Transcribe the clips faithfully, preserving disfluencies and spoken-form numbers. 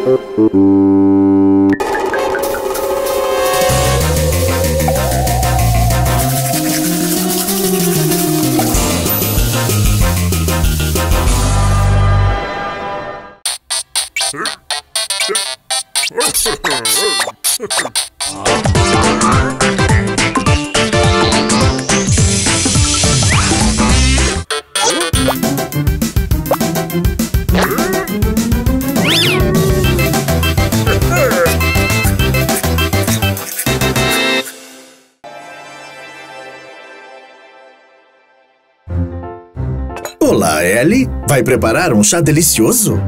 Olá, Ellie. Vai preparar um chá delicioso?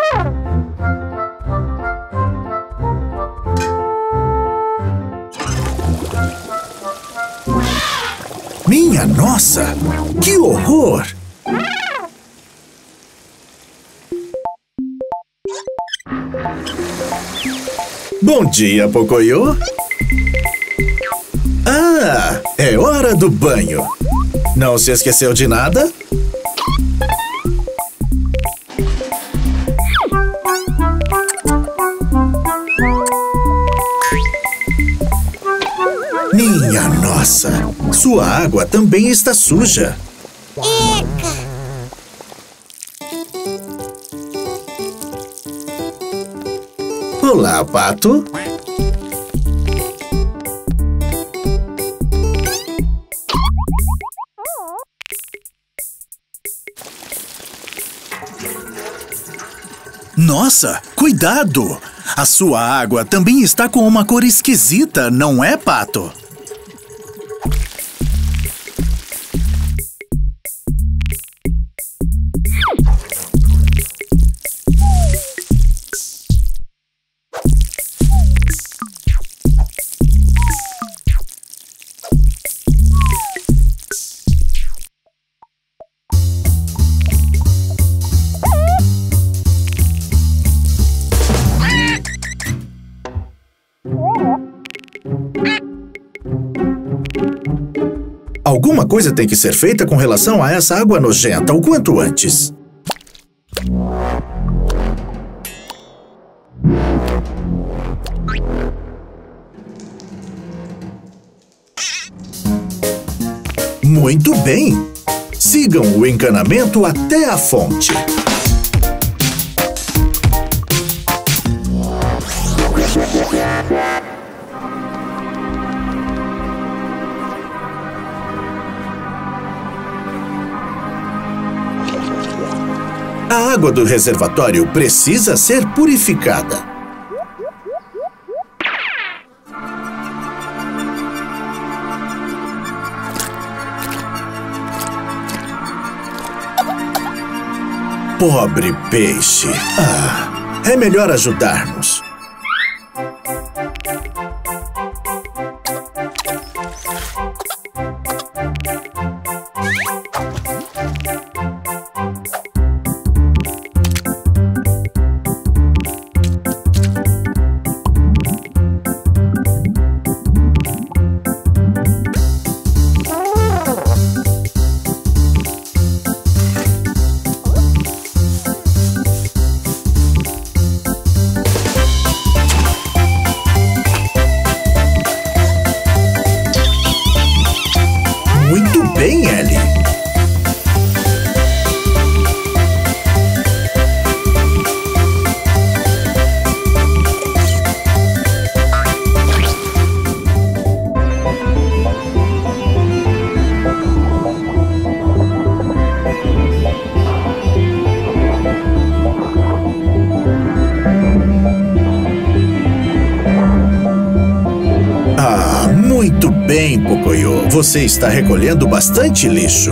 Minha nossa! Que horror! Bom dia, Pocoyo. Ah, é hora do banho. Não se esqueceu de nada? Minha nossa! Sua água também está suja. Eca! Olá, Pato. Nossa, cuidado! A sua água também está com uma cor esquisita, não é, Pato? Alguma coisa tem que ser feita com relação a essa água nojenta o quanto antes. Muito bem! Sigam o encanamento até a fonte. A água do reservatório precisa ser purificada. Pobre peixe. Ah, é melhor ajudar-nos. Muito bem, Ellie. Ah, muito bem, Pocoyo. Você está recolhendo bastante lixo.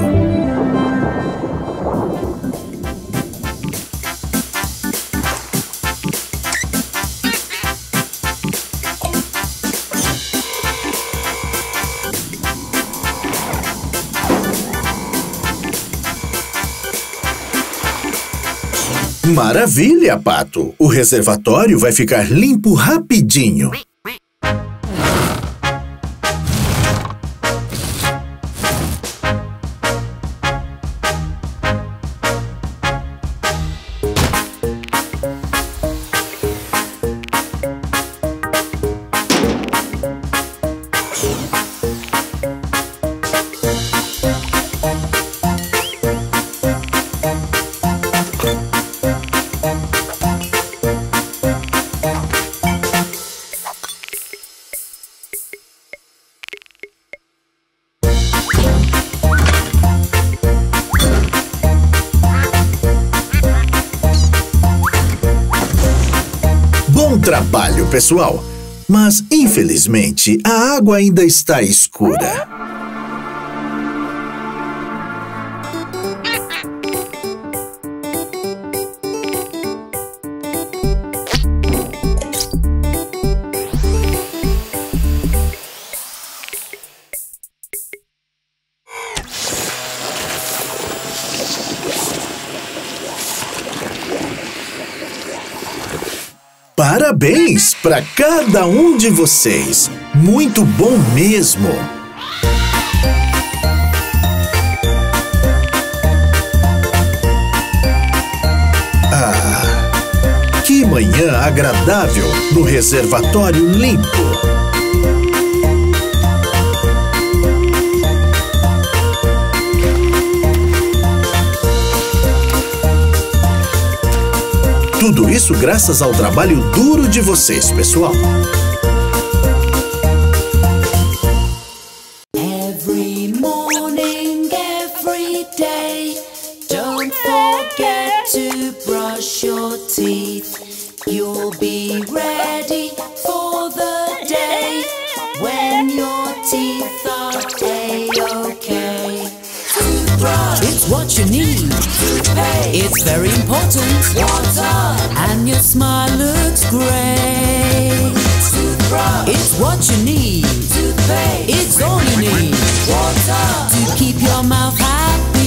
Maravilha, Pato! O reservatório vai ficar limpo rapidinho. trabalho, pessoal. Mas, infelizmente, a água ainda está escura. Parabéns para cada um de vocês! Muito bom mesmo! Ah, que manhã agradável no reservatório limpo! Tudo isso graças ao trabalho duro de vocês, pessoal. Every morning, every day, don't forget to brush your teeth. You'll be ready for the day when your teeth are A-okay. It's what you need. It's very important. Water. And your smile looks great. It's what you need. It's all you need. Water. To keep your mouth happy.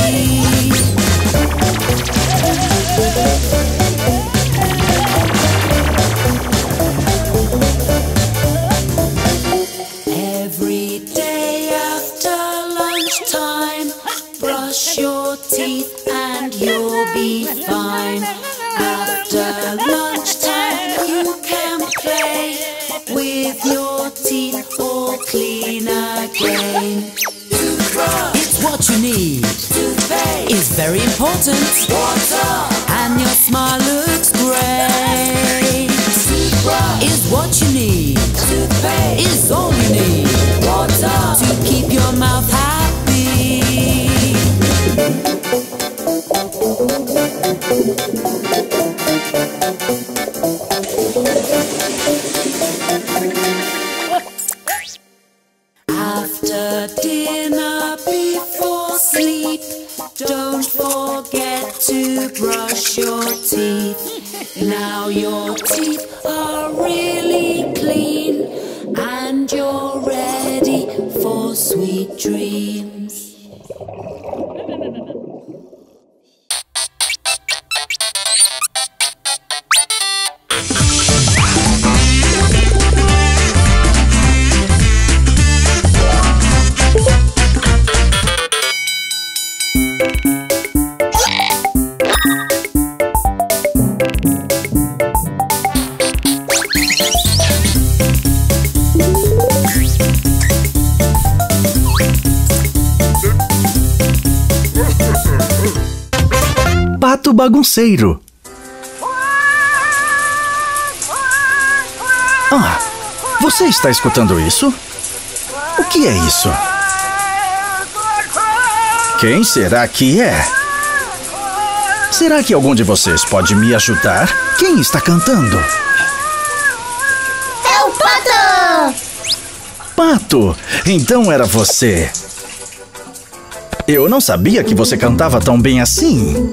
Every day after lunchtime, brush your teeth and you'll be fine. After lunchtime you can play with your teeth all clean again. It's what you need. It's very important. Water. And your smile looks great. It's what you need. It's all you need. Water. To keep your mouth happy. After dinner, before sleep, don't forget to brush your teeth. Now your teeth are really clean and you're ready for sweet dreams. Pato bagunceiro. Ah, você está escutando isso? O que é isso? Quem será que é? Será que algum de vocês pode me ajudar? Quem está cantando? É o Pato! Pato! Então era você. Eu não sabia que você cantava tão bem assim.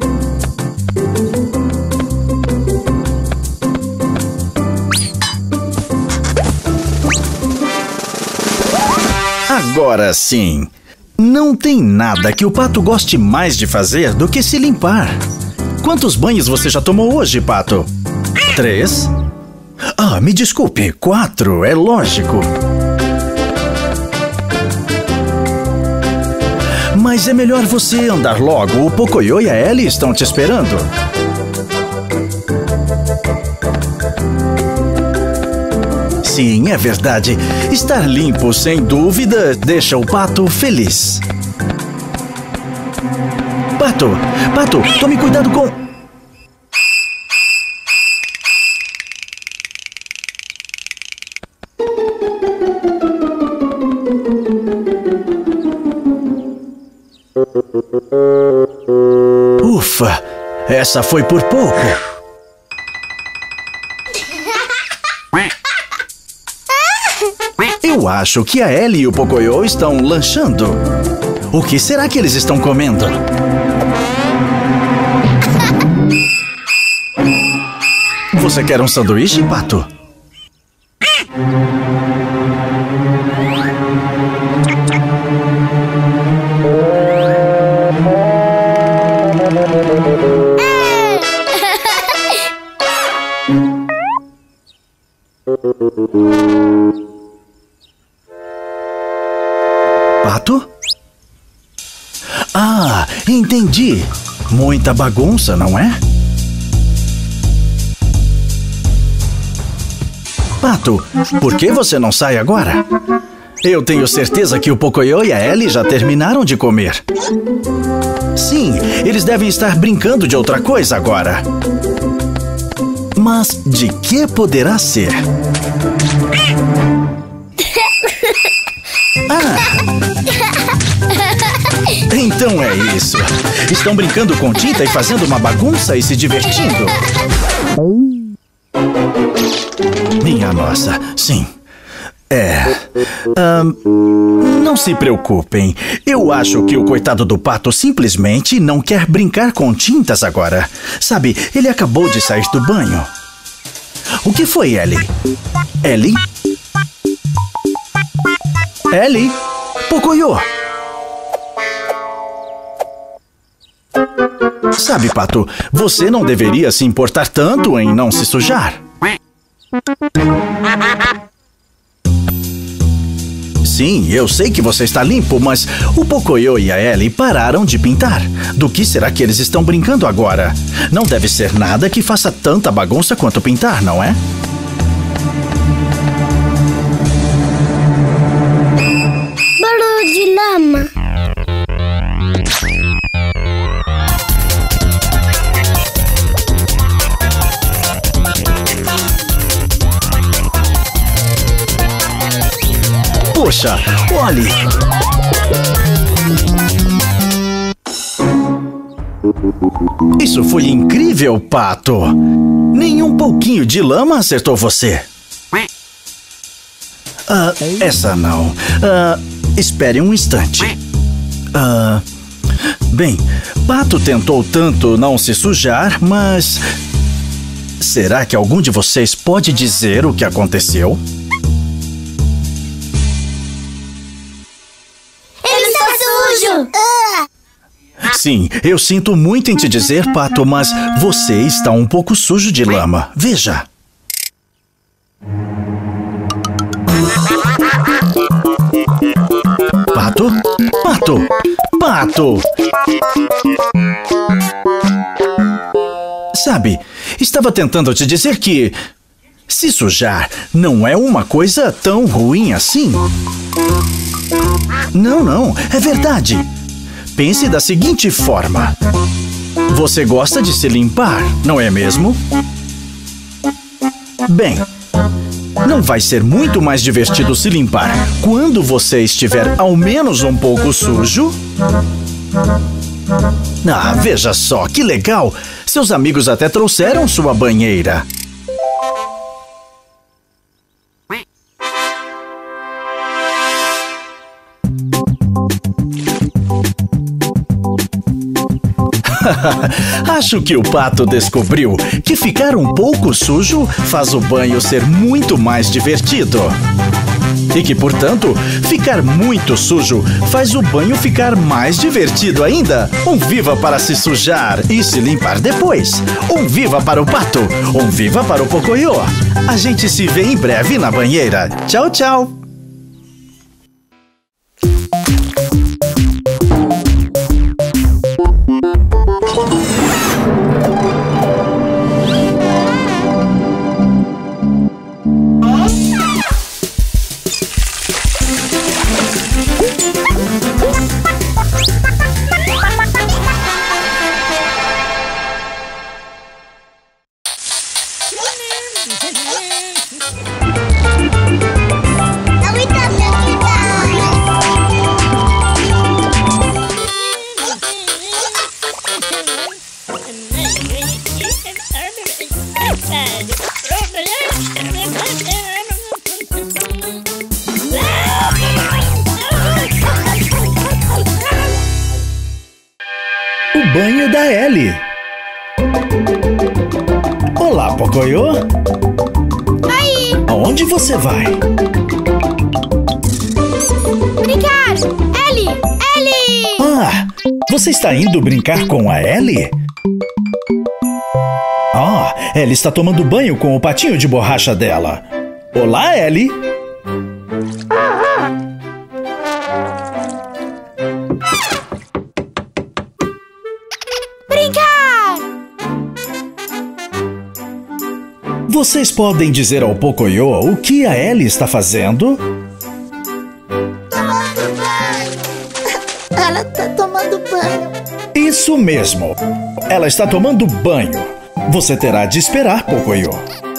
Agora sim. Não tem nada que o Pato goste mais de fazer do que se limpar. Quantos banhos você já tomou hoje, Pato? Três? Ah, me desculpe, quatro, é lógico. Mas é melhor você andar logo. O Pocoyo e a Ellie estão te esperando. Sim, é verdade. Estar limpo, sem dúvida, deixa o Pato feliz. Pato, Pato, tome cuidado com... Ufa, essa foi por pouco. acho que a Ellie e o Pocoyo estão lanchando. O que será que eles estão comendo? Você quer um sanduíche, Pato? Pato? Ah, entendi. Muita bagunça, não é? Pato, por que você não sai agora? Eu tenho certeza que o Pocoyo e a Ellie já terminaram de comer. Sim, eles devem estar brincando de outra coisa agora. Mas de que poderá ser? Ah! Então é isso. Estão brincando com tinta e fazendo uma bagunça e se divertindo. Minha nossa, sim. É... Hum, não se preocupem. Eu acho que o coitado do Pato simplesmente não quer brincar com tintas agora. Sabe, ele acabou de sair do banho. O que foi, Ellie? Ellie? Ellie? Pocoyo? Sabe, Pato, você não deveria se importar tanto em não se sujar. Sim, eu sei que você está limpo, mas o Pocoyo e a Ellie pararam de pintar. Do que será que eles estão brincando agora? Não deve ser nada que faça tanta bagunça quanto pintar, não é? Barulho de lama. Poxa, olhe! Isso foi incrível, Pato! Nem um pouquinho de lama acertou você. Ah, essa não. Ah, espere um instante. Ah, bem, Pato tentou tanto não se sujar, mas... será que algum de vocês pode dizer o que aconteceu? Sim, eu sinto muito em te dizer, Pato, mas você está um pouco sujo de lama. Veja. Pato? Pato? Pato! Sabe, estava tentando te dizer que se sujar não é uma coisa tão ruim assim. Não, não, é verdade. Pense da seguinte forma. Você gosta de se limpar, não é mesmo? Bem, não vai ser muito mais divertido se limpar quando você estiver ao menos um pouco sujo? Ah, veja só, que legal! Seus amigos até trouxeram sua banheira. Acho que o Pato descobriu que ficar um pouco sujo faz o banho ser muito mais divertido. E que, portanto, ficar muito sujo faz o banho ficar mais divertido ainda. Um viva para se sujar e se limpar depois. Um viva para o Pato. Um viva para o Pocoyo. A gente se vê em breve na banheira. Tchau, tchau. banho da Ellie. Olá, Pocoyo. Aí! Aonde você vai? Brincar! Ellie! Ellie! Ah, você está indo brincar com a Ellie? Ah, Ellie está tomando banho com o patinho de borracha dela. Olá, Ellie! Brincar! Vocês podem dizer ao Pocoyo o que a Ellie está fazendo? Tomando banho! Ela tá tomando banho. Isso mesmo! Ela está tomando banho. Você terá de esperar, Pocoyo.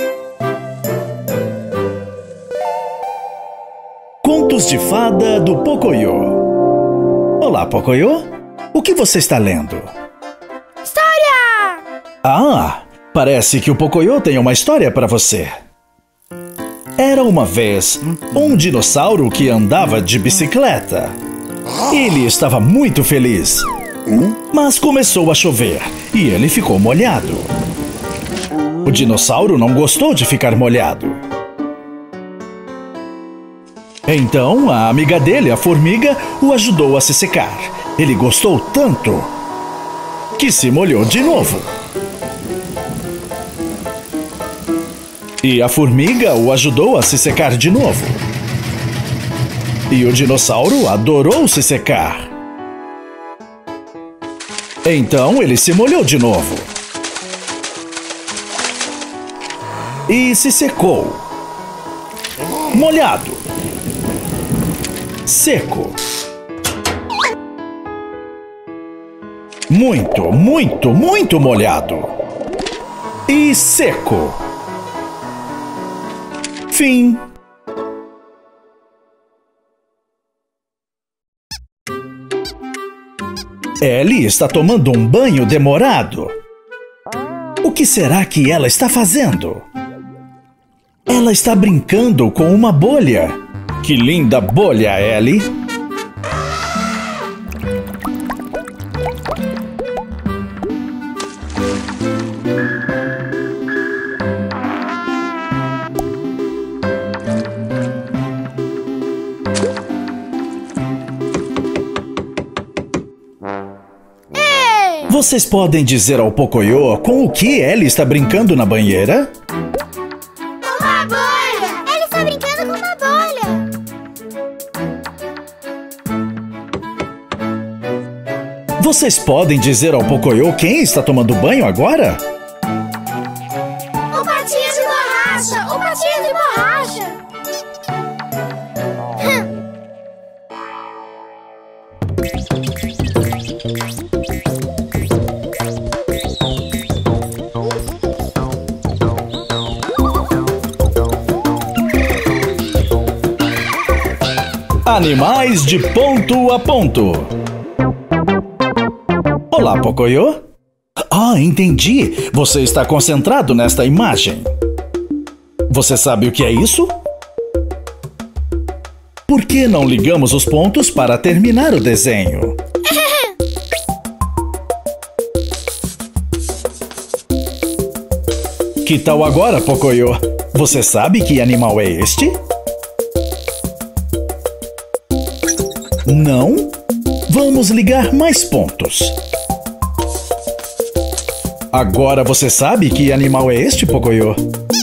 Contos de Fada do Pocoyo. Olá, Pocoyo. O que você está lendo? História! Ah, parece que o Pocoyo tem uma história para você. Era uma vez um dinossauro que andava de bicicleta. Ele estava muito feliz. Mas começou a chover e ele ficou molhado. O dinossauro não gostou de ficar molhado. Então, a amiga dele, a formiga, o ajudou a se secar. Ele gostou tanto que se molhou de novo. E a formiga o ajudou a se secar de novo. E o dinossauro adorou se secar. Então ele se molhou de novo. E se secou. Molhado. Seco. Muito, muito, muito molhado. E seco. Fim. Ellie está tomando um banho demorado. O que será que ela está fazendo? Ela está brincando com uma bolha. Que linda bolha, Ellie! Vocês podem dizer ao Pocoyo com o que Ellie está brincando na banheira? Uma bolha! Ele está brincando com uma bolha! Vocês podem dizer ao Pocoyo quem está tomando banho agora? O patinho de borracha! O patinho de borracha! Animais de ponto a ponto. Olá, Pocoyo. Ah, entendi. Você está concentrado nesta imagem. Você sabe o que é isso? Por que não ligamos os pontos para terminar o desenho? Que tal agora, Pocoyo? Você sabe que animal é este? Não? Vamos ligar mais pontos. Agora você sabe que animal é este, Pocoyo?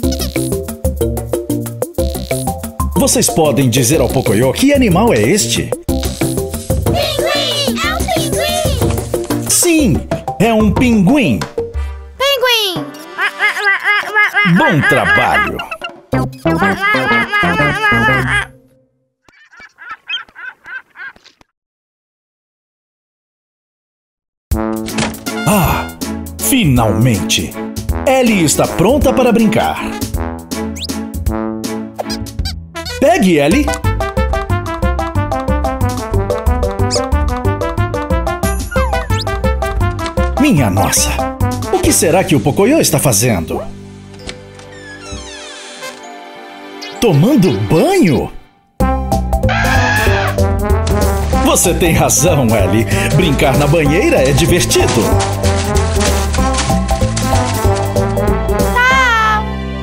Vocês podem dizer ao Pocoyo que animal é este? Pinguim! É um pinguim! Sim, é um pinguim. Pinguim! Bom trabalho. Ah, finalmente! Ellie está pronta para brincar. Pegue, Ellie! Minha nossa! O que será que o Pocoyo está fazendo? Tomando banho? Você tem razão, Ellie. Brincar na banheira é divertido. Tchau.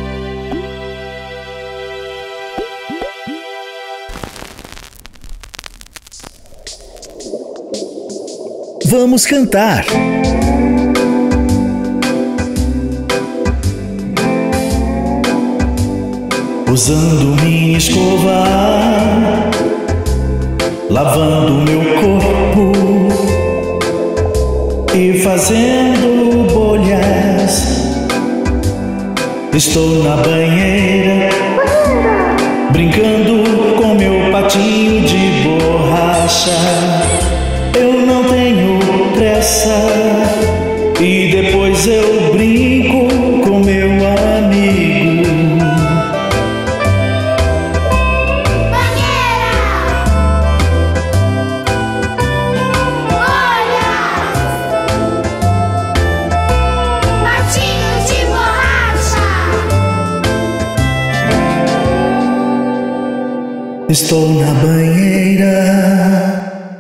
Vamos cantar. Usando minha escova, lavando meu corpo e fazendo bolhas. Estou na banheira, brincando com meu patinho de borracha. Eu não tenho pressa e depois eu brinco com meu amigo. Estou na banheira.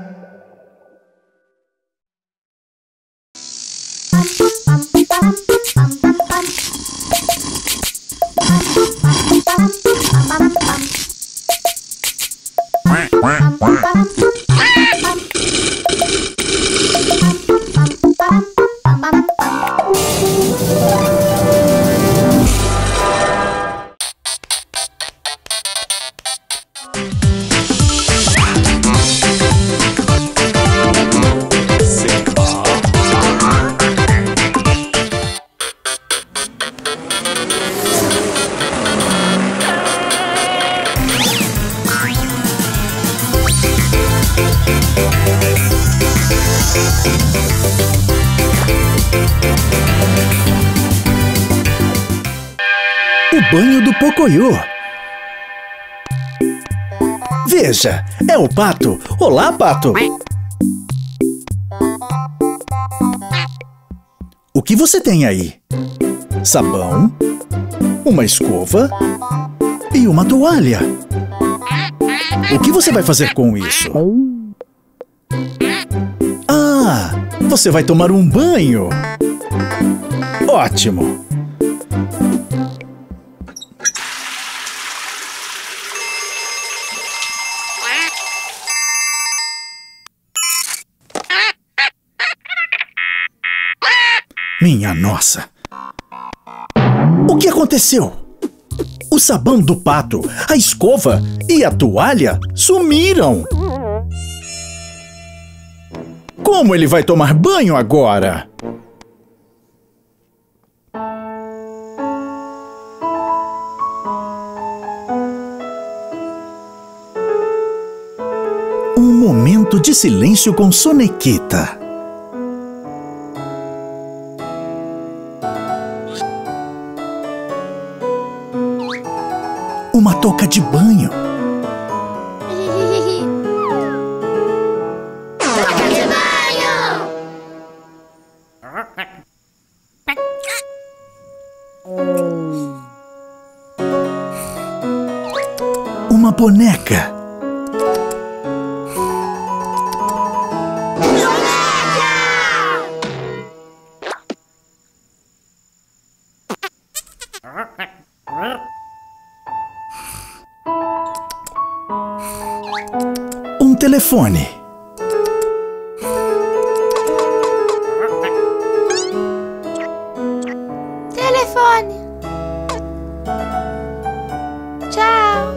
O banho do Pocoyo. Veja, é o Pato. Olá, Pato. O que você tem aí? Sabão, uma escova e uma toalha. O que você vai fazer com isso? Ah, você vai tomar um banho. Ótimo. Minha nossa! O que aconteceu? O sabão do pato, a escova e a toalha sumiram! Como ele vai tomar banho agora? Um momento de silêncio com Sonequita. Uma touca de banho. Touca de banho! Uma boneca. Um telefone. Telefone. Tchau.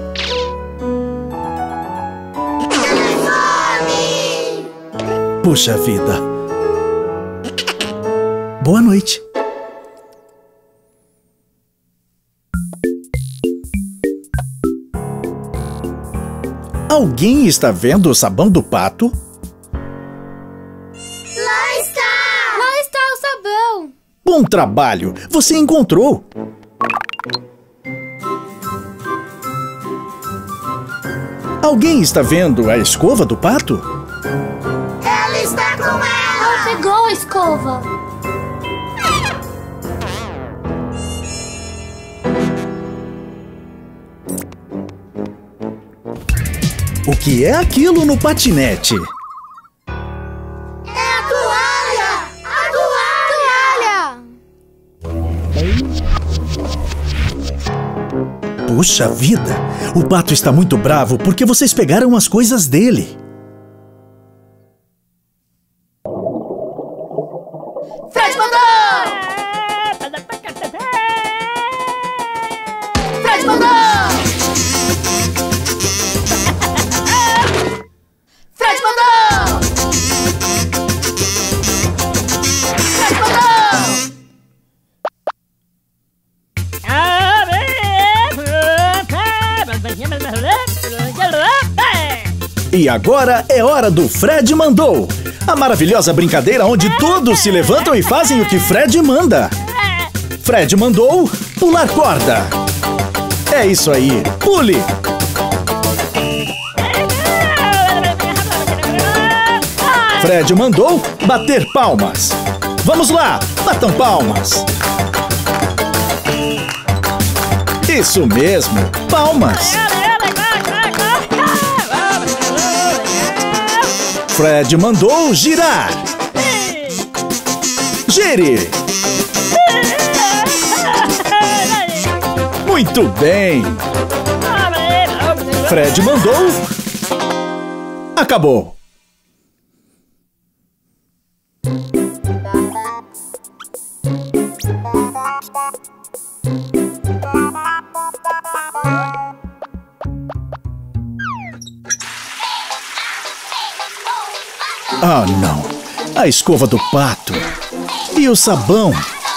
Telefone. Puxa vida. Boa noite. Alguém está vendo o sabão do pato? Lá está! Lá está o sabão! Bom trabalho! Você encontrou! Alguém está vendo a escova do pato? Ela está com ela! Ela pegou a escova! O que é aquilo no patinete? Puxa vida! O Pato está muito bravo porque vocês pegaram as coisas dele. Fred mandou! Fred mandou! Fred mandou! Fred mandou! E agora é hora do Fred Mandou! A maravilhosa brincadeira onde todos se levantam e fazem o que Fred manda. Fred mandou pular corda. É isso aí, pule! Fred mandou bater palmas. Vamos lá, batam palmas. Isso mesmo, palmas. Fred mandou girar. Gire. Muito bem. Fred mandou. Acabou. Ah, não. A escova do pato. E o sabão.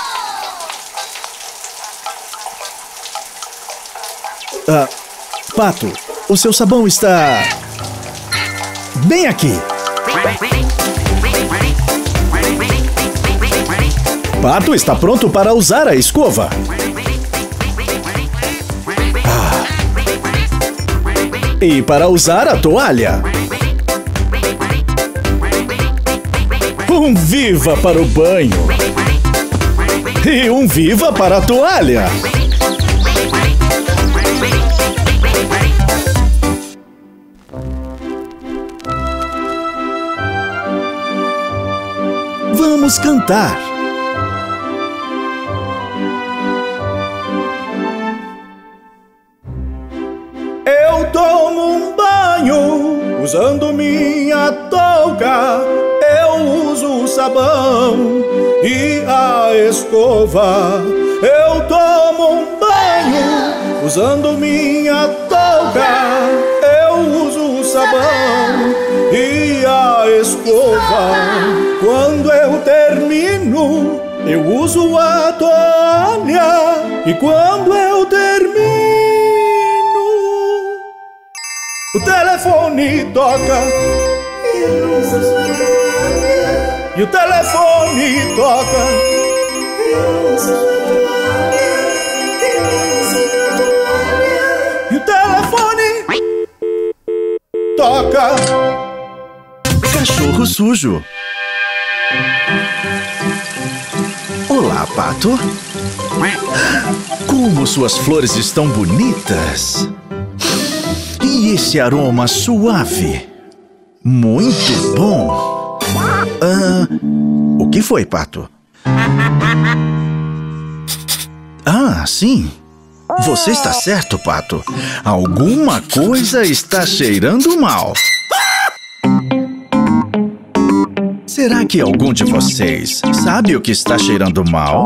Ah, Pato, o seu sabão está... bem aqui. Pato está pronto para usar a escova. Ah. E para usar a toalha. Um viva para o banho. E um viva para a toalha. Vamos cantar. Eu tomo um banho usando minha touca. Eu uso o sabão e a escova. Eu tomo um banho usando minha touca. Eu uso o sabão e a escova. Quando eu termino, eu uso a toalha. E quando eu termino, o telefone toca. Eu uso a toalha. E o telefone toca. Eu uso a toalha. Eu uso a toalha. E o telefone toca. Cachorro sujo. Olá, Pato. Como suas flores estão bonitas. E esse aroma suave. Muito bom. Ah, o que foi, Pato? Ah, sim. Você está certo, Pato. Alguma coisa está cheirando mal. Será que algum de vocês sabe o que está cheirando mal?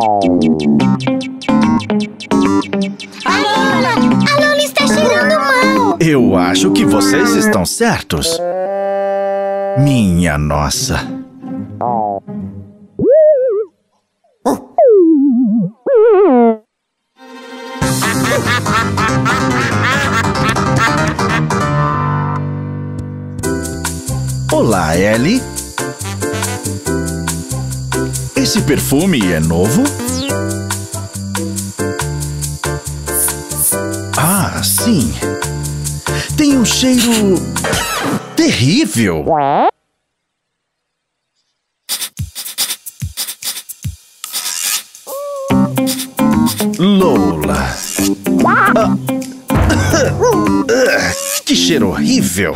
A Lola! A Lola está cheirando mal! Eu acho que vocês estão certos. Minha nossa. Olá, Ellie. Esse perfume é novo? Ah, sim. Tem um cheiro terrível. Lola. Ah. Que cheiro horrível.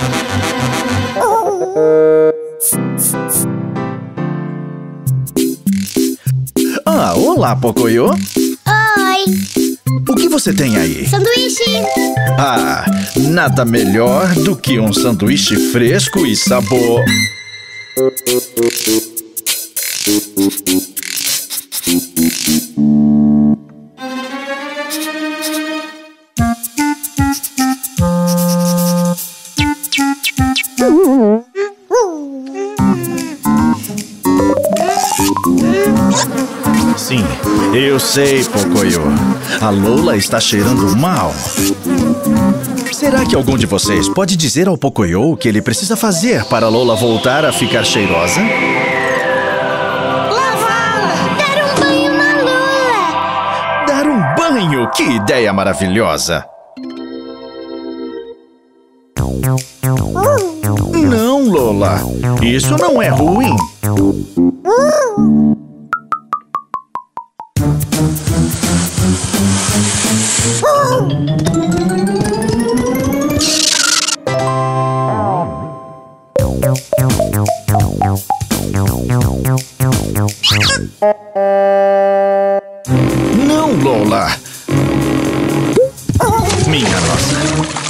Ah, olá, Pocoyo. Oi. O que que você tem aí? Sanduíche! Ah, nada melhor do que um sanduíche fresco e sabor... Sim, eu sei, Pocoyo. A Lola está cheirando mal. Será que algum de vocês pode dizer ao Pocoyo o que ele precisa fazer para a Lola voltar a ficar cheirosa? Lavá-la! Dar um banho na Lola! Dar um banho? Que ideia maravilhosa! Não, Lola. Isso não é ruim. Não, Lola. Minha nossa.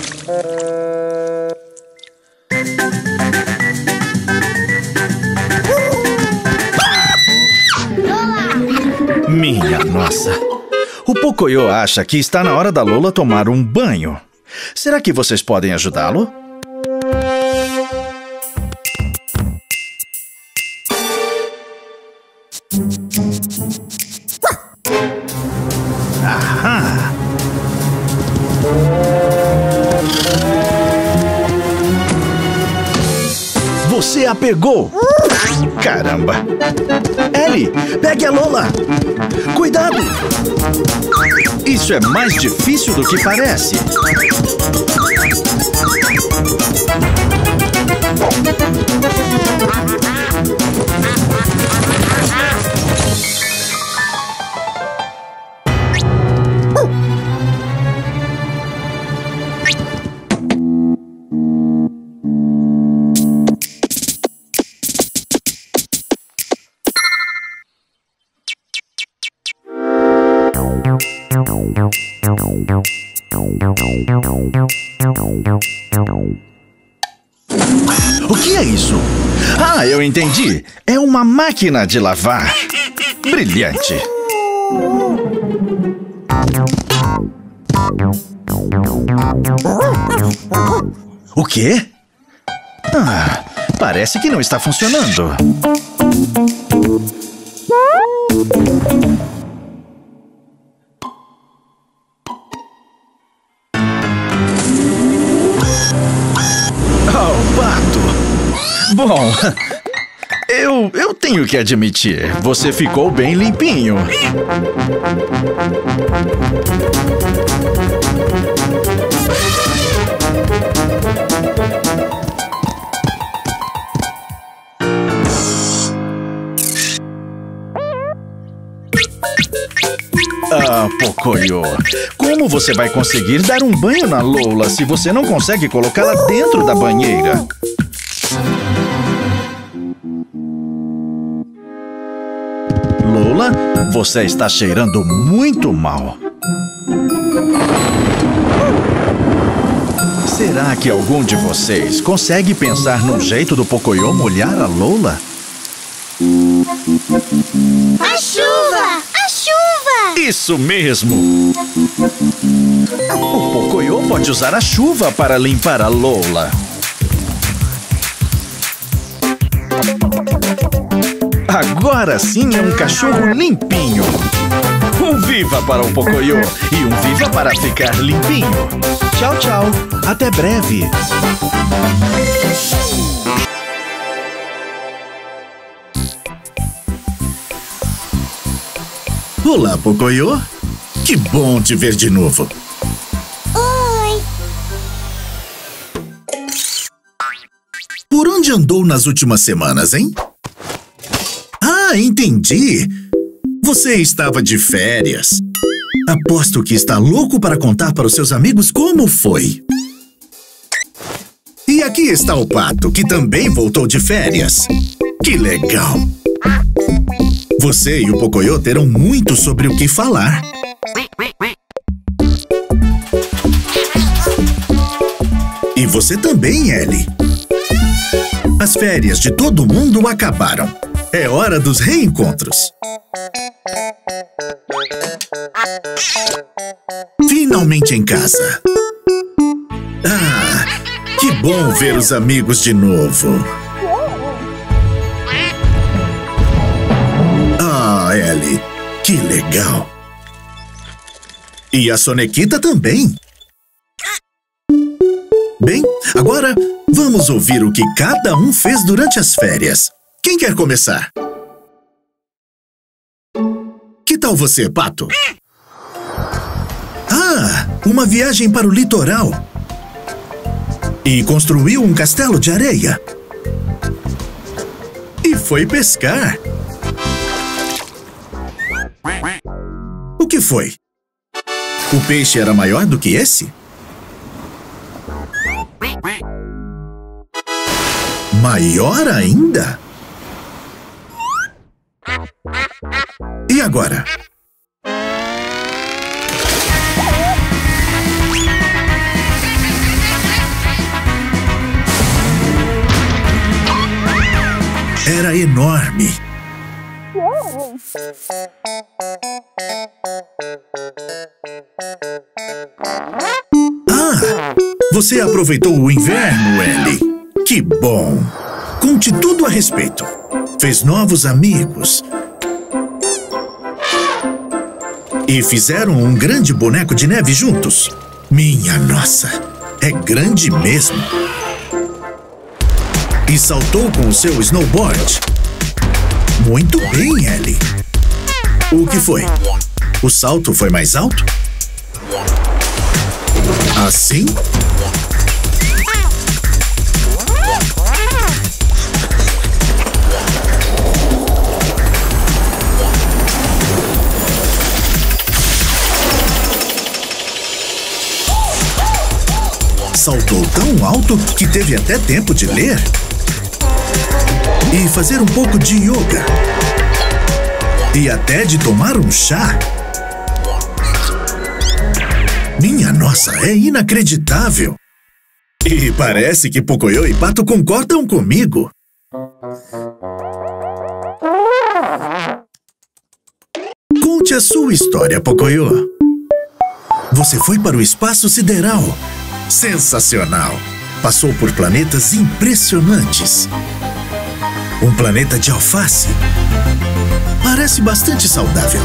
Minha nossa. O Pocoyo acha que está na hora da Lola tomar um banho. Será que vocês podem ajudá-lo? Ahá! Você a pegou! Caramba! Ellie, pegue a Lola! Cuidado! Isso é mais difícil do que parece. O que é isso? Ah, eu entendi. É uma máquina de lavar. Brilhante. O quê? Ah, parece que não está funcionando. Bom, eu, eu tenho que admitir, você ficou bem limpinho. Ah, Pocoyo, como você vai conseguir dar um banho na Lola se você não consegue colocá-la dentro da banheira? Lola, você está cheirando muito mal. Será que algum de vocês consegue pensar num jeito do Pocoyo molhar a Lola? A chuva! A chuva! Isso mesmo! O Pocoyo pode usar a chuva para limpar a Lola. Agora sim é um cachorro limpinho. Um viva para o Pocoyo e um viva para ficar limpinho. Tchau, tchau. Até breve. Olá, Pocoyo. Que bom te ver de novo. Oi! Por onde andou nas últimas semanas, hein? Ah, entendi! Você estava de férias. Aposto que está louco para contar para os seus amigos como foi. E aqui está o Pato, que também voltou de férias. Que legal! Você e o Pocoyo terão muito sobre o que falar. você também, Ellie. As férias de todo mundo acabaram. É hora dos reencontros. Finalmente em casa. Ah, que bom ver os amigos de novo. Ah, Ellie, que legal. E a Sonequita também. Bem, agora vamos ouvir o que cada um fez durante as férias. Quem quer começar? Que tal você, Pato? Ah, uma viagem para o litoral. E construiu um castelo de areia. E foi pescar. O que foi? O peixe era maior do que esse? Maior ainda? E agora? Era enorme. Ah, você aproveitou o inverno, Ellie. Que bom! Conte tudo a respeito. Fez novos amigos. E fizeram um grande boneco de neve juntos. Minha nossa, é grande mesmo. E saltou com o seu snowboard. Muito bem, Ellie. O que foi? O salto foi mais alto? Assim? Saltou tão alto que teve até tempo de ler e fazer um pouco de yoga e até de tomar um chá. Minha nossa, é inacreditável! E parece que Pocoyo e Pato concordam comigo. Conte a sua história, Pocoyo. Você foi para o espaço sideral. Sensacional! Passou por planetas impressionantes. Um planeta de alface. Parece bastante saudável.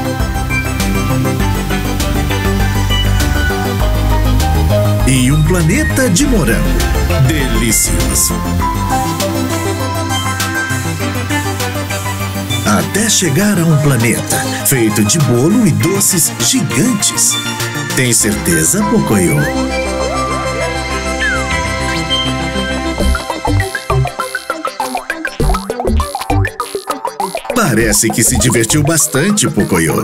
E um planeta de morango. Delicioso. Até chegar a um planeta feito de bolo e doces gigantes. Tem certeza, Pocoyo? Parece que se divertiu bastante, Pocoyo.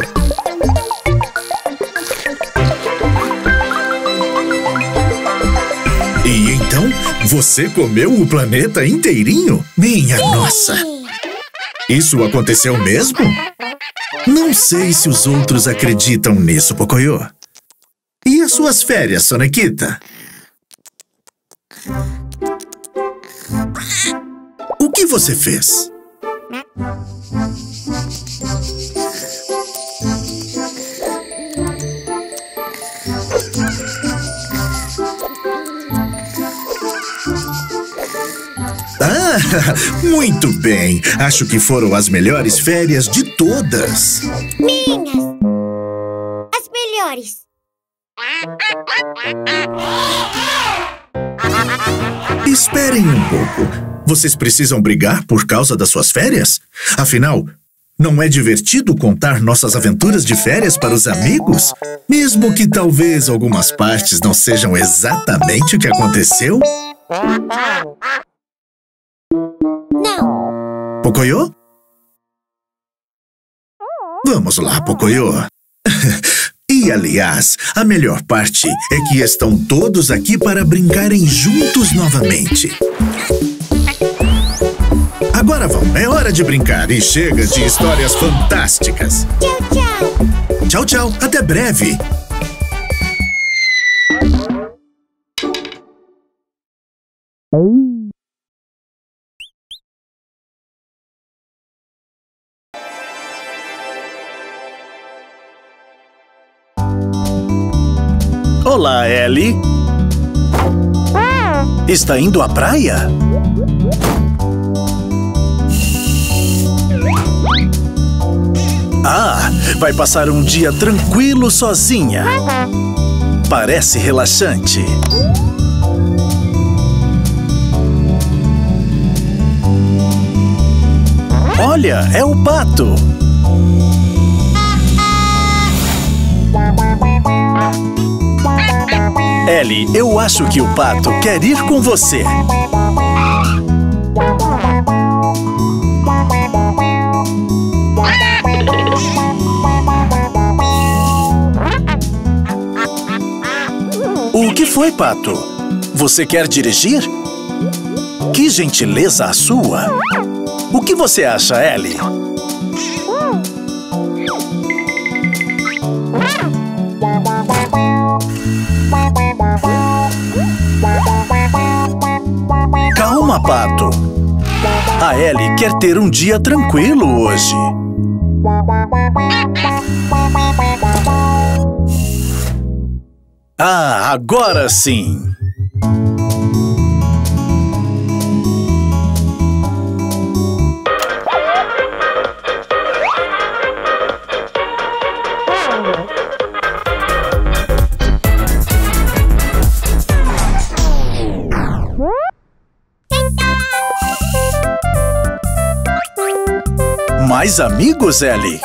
E então, você comeu o planeta inteirinho? Minha nossa! Isso aconteceu mesmo? Não sei se os outros acreditam nisso, Pocoyo. E as suas férias, Sonequita? O que você fez? Ah, muito bem. Acho que foram as melhores férias de todas. Minhas! As melhores! Esperem um pouco. Vocês precisam brigar por causa das suas férias? Afinal, não é divertido contar nossas aventuras de férias para os amigos? Mesmo que talvez algumas partes não sejam exatamente o que aconteceu? Não! Pocoyo? Vamos lá, Pocoyo. E, aliás, a melhor parte é que estão todos aqui para brincarem juntos novamente. Agora vão, é hora de brincar e chega de histórias fantásticas. Tchau, tchau! Tchau, tchau, até breve! Olá, Ellie. Está indo à praia? Ah, vai passar um dia tranquilo sozinha. Parece relaxante. Olha, é o pato. Ellie, eu acho que o pato quer ir com você. O que foi, pato? Você quer dirigir? Que gentileza a sua! O que você acha, Ellie? Calma, pato. A Ellie quer ter um dia tranquilo hoje. Ah, agora sim! Mais amigos, Ellie?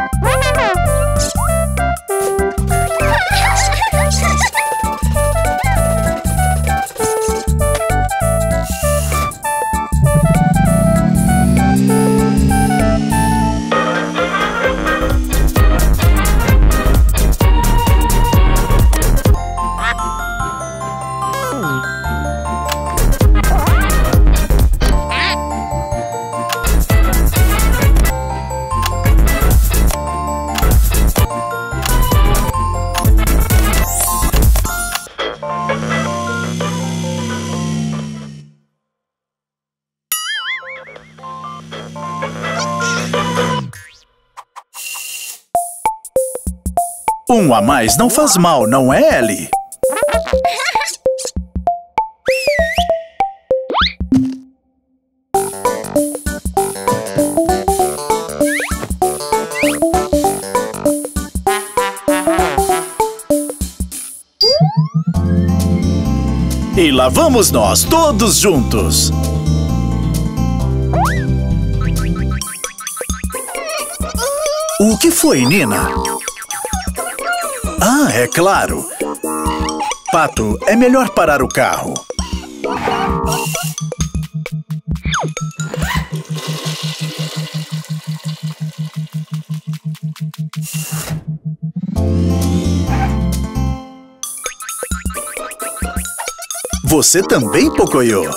Um a mais não faz mal, não é, Ellie? E lá vamos nós, todos juntos! O que foi, Nina? Ah, é claro. Pato, é melhor parar o carro. Você também, Pocoyo?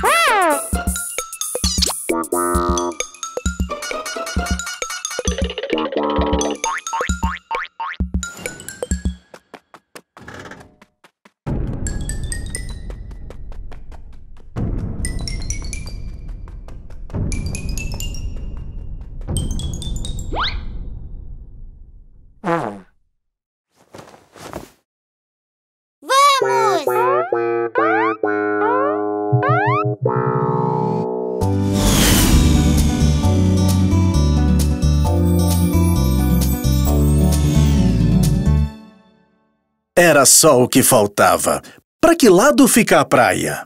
Era só o que faltava. Para que lado fica a praia?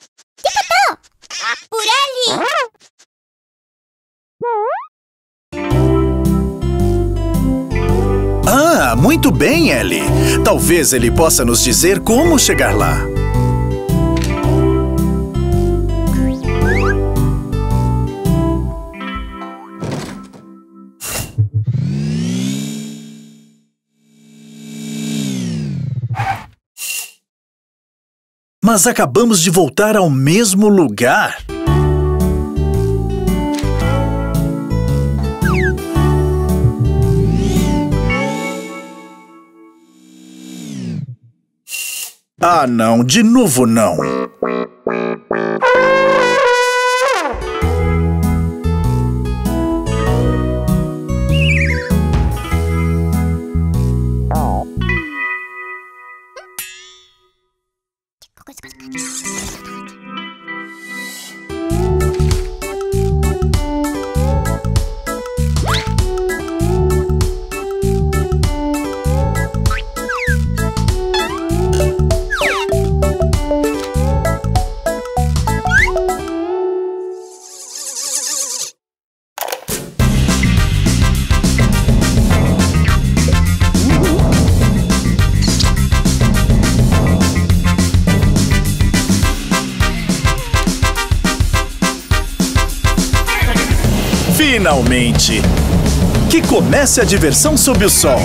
Por ali! Ah, muito bem, Ellie. Talvez ele possa nos dizer como chegar lá. Mas acabamos de voltar ao mesmo lugar. Ah, não, de novo não. Finalmente! Que comece a diversão sob o sol!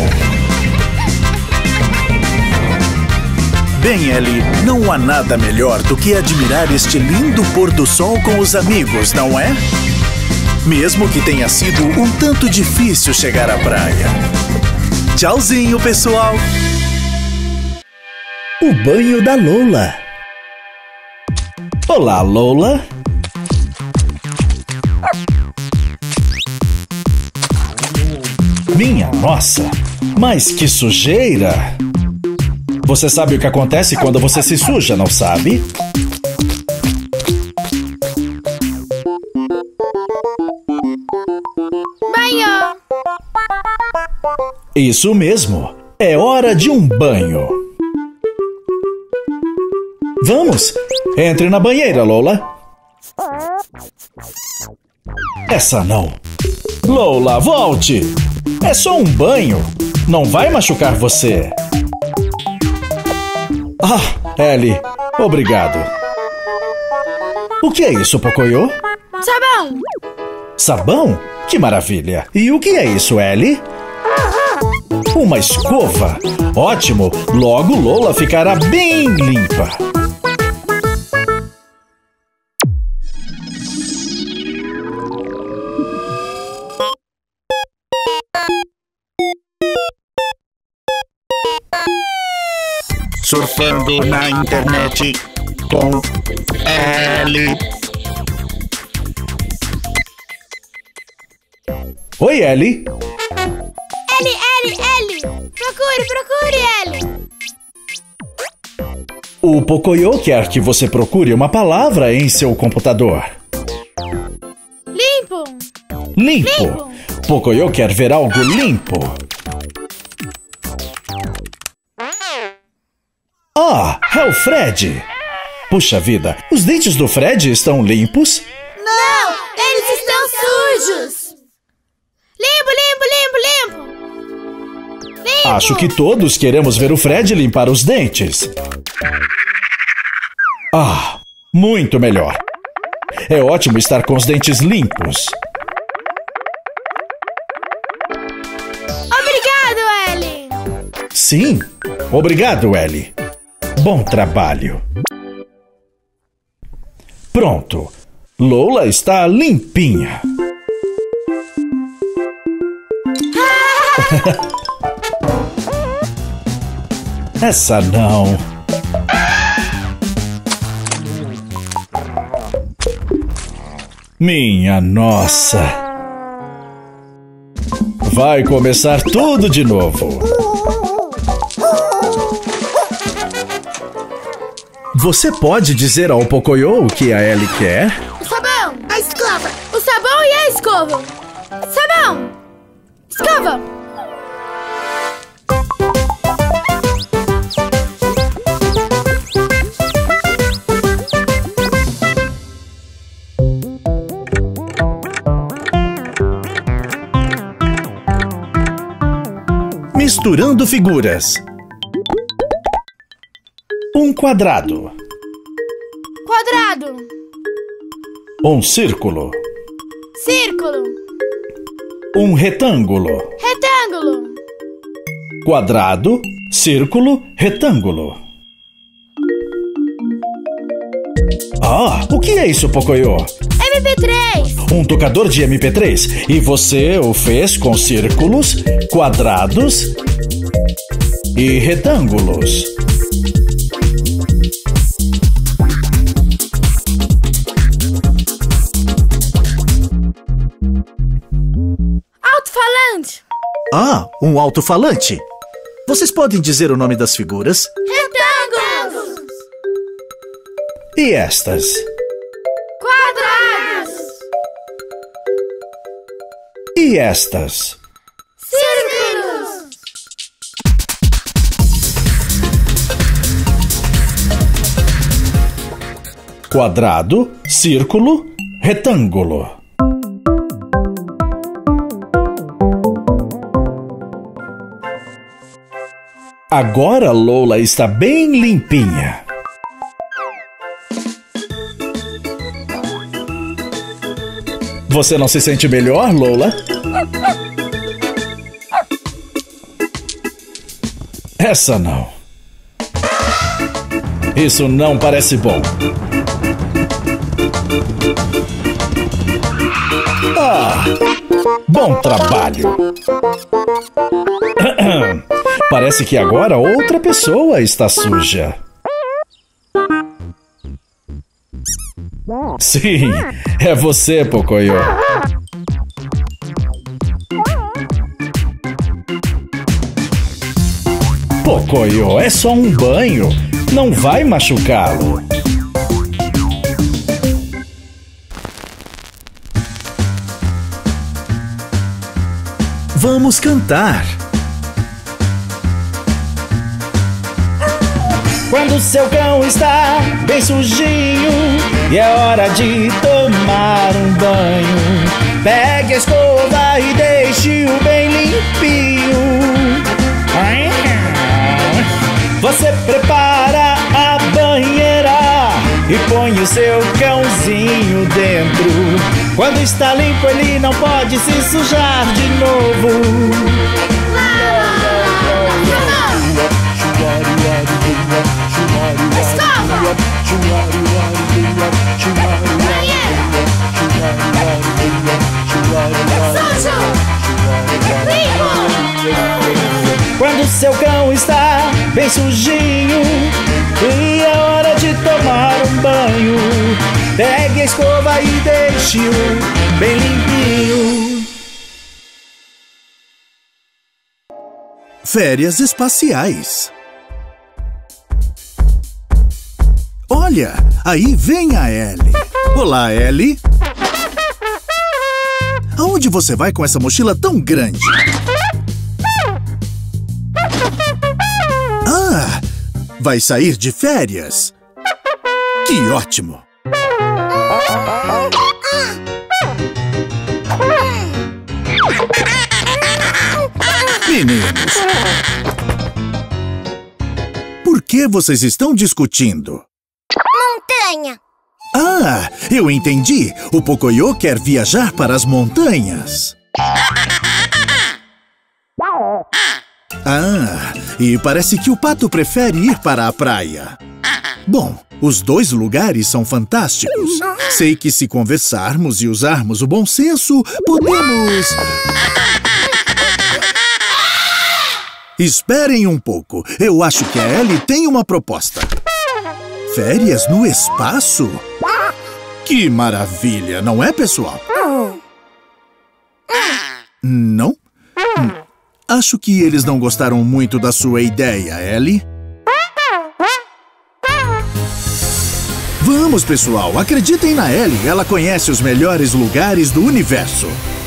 Bem, Ellie, não há nada melhor do que admirar este lindo pôr do sol com os amigos, não é? Mesmo que tenha sido um tanto difícil chegar à praia. Tchauzinho, pessoal! O banho da Lola. Olá, Lola. Minha nossa, mas que sujeira! Você sabe o que acontece quando você se suja, não sabe? Banho! Isso mesmo, é hora de um banho. Vamos, entre na banheira, Lola. Essa não. Lola, volte! É só um banho, não vai machucar você. Ah, Ellie, obrigado. O que é isso, Pocoyo? Sabão! Sabão? Que maravilha! E o que é isso, Ellie? Uma escova? Ótimo! Logo Lola ficará bem limpa. Surfando na internet com Ellie. Oi, Ellie. Ellie, Ellie, Ellie! Procure, procure, Ellie! O Pocoyo quer que você procure uma palavra em seu computador. Limpo! Limpo. Limpo. Pocoyo quer ver algo limpo. Ah, é o Fred! Puxa vida, os dentes do Fred estão limpos? Não! Eles estão sujos! Limpo, limpo, limpo, limpo! Limpo! Acho que todos queremos ver o Fred limpar os dentes. Ah, muito melhor. É ótimo estar com os dentes limpos. Obrigado, Ellie! Sim, obrigado, Ellie. Bom trabalho. Pronto. Lola está limpinha. Essa não. Minha nossa. Vai começar tudo de novo. Você pode dizer ao Pocoyo o que a Ellie quer? O sabão! A escova! O sabão e a escova! Sabão! Escova! Misturando figuras. Um quadrado. Quadrado! Um círculo. Círculo! Um retângulo. Retângulo! Quadrado, círculo, retângulo. Ah, o que é isso, Pocoyo? M P três! Um tocador de M P três. E você o fez com círculos, quadrados e retângulos. Alto-falante! Ah, um alto-falante. Vocês podem dizer o nome das figuras? Retângulos! E estas? Quadrados! E estas? Círculos! Quadrado, círculo, retângulo. Agora Lola está bem limpinha. Você não se sente melhor, Lola? Essa não. Isso não parece bom. Ah, bom trabalho. Parece que agora outra pessoa está suja. Sim, é você, Pocoyo. Pocoyo, é só um banho. Não vai machucá-lo. Vamos cantar. Quando seu cão está bem sujinho e é hora de tomar um banho, pegue a escova e deixe-o bem limpinho. Você prepara a banheira e põe o seu cãozinho dentro. Quando está limpo, ele não pode se sujar de novo. Quando seu cão está bem sujinho e é hora de tomar um banho, pegue a escova e deixe-o bem limpinho. Férias espaciais. Olha, aí vem a Ellie. Olá, Ellie. Aonde você vai com essa mochila tão grande? Ah, vai sair de férias. Que ótimo. Meninos, por que vocês estão discutindo? Montanha. Ah, eu entendi. O Pocoyo quer viajar para as montanhas. Ah, e parece que o Pato prefere ir para a praia. Bom, os dois lugares são fantásticos. Sei que se conversarmos e usarmos o bom senso, podemos... Esperem um pouco. Eu acho que a Ellie tem uma proposta. Férias no espaço? Que maravilha, não é, pessoal? Não? Hum. Acho que eles não gostaram muito da sua ideia, Ellie. Vamos, pessoal, acreditem na Ellie. Ela conhece os melhores lugares do universo.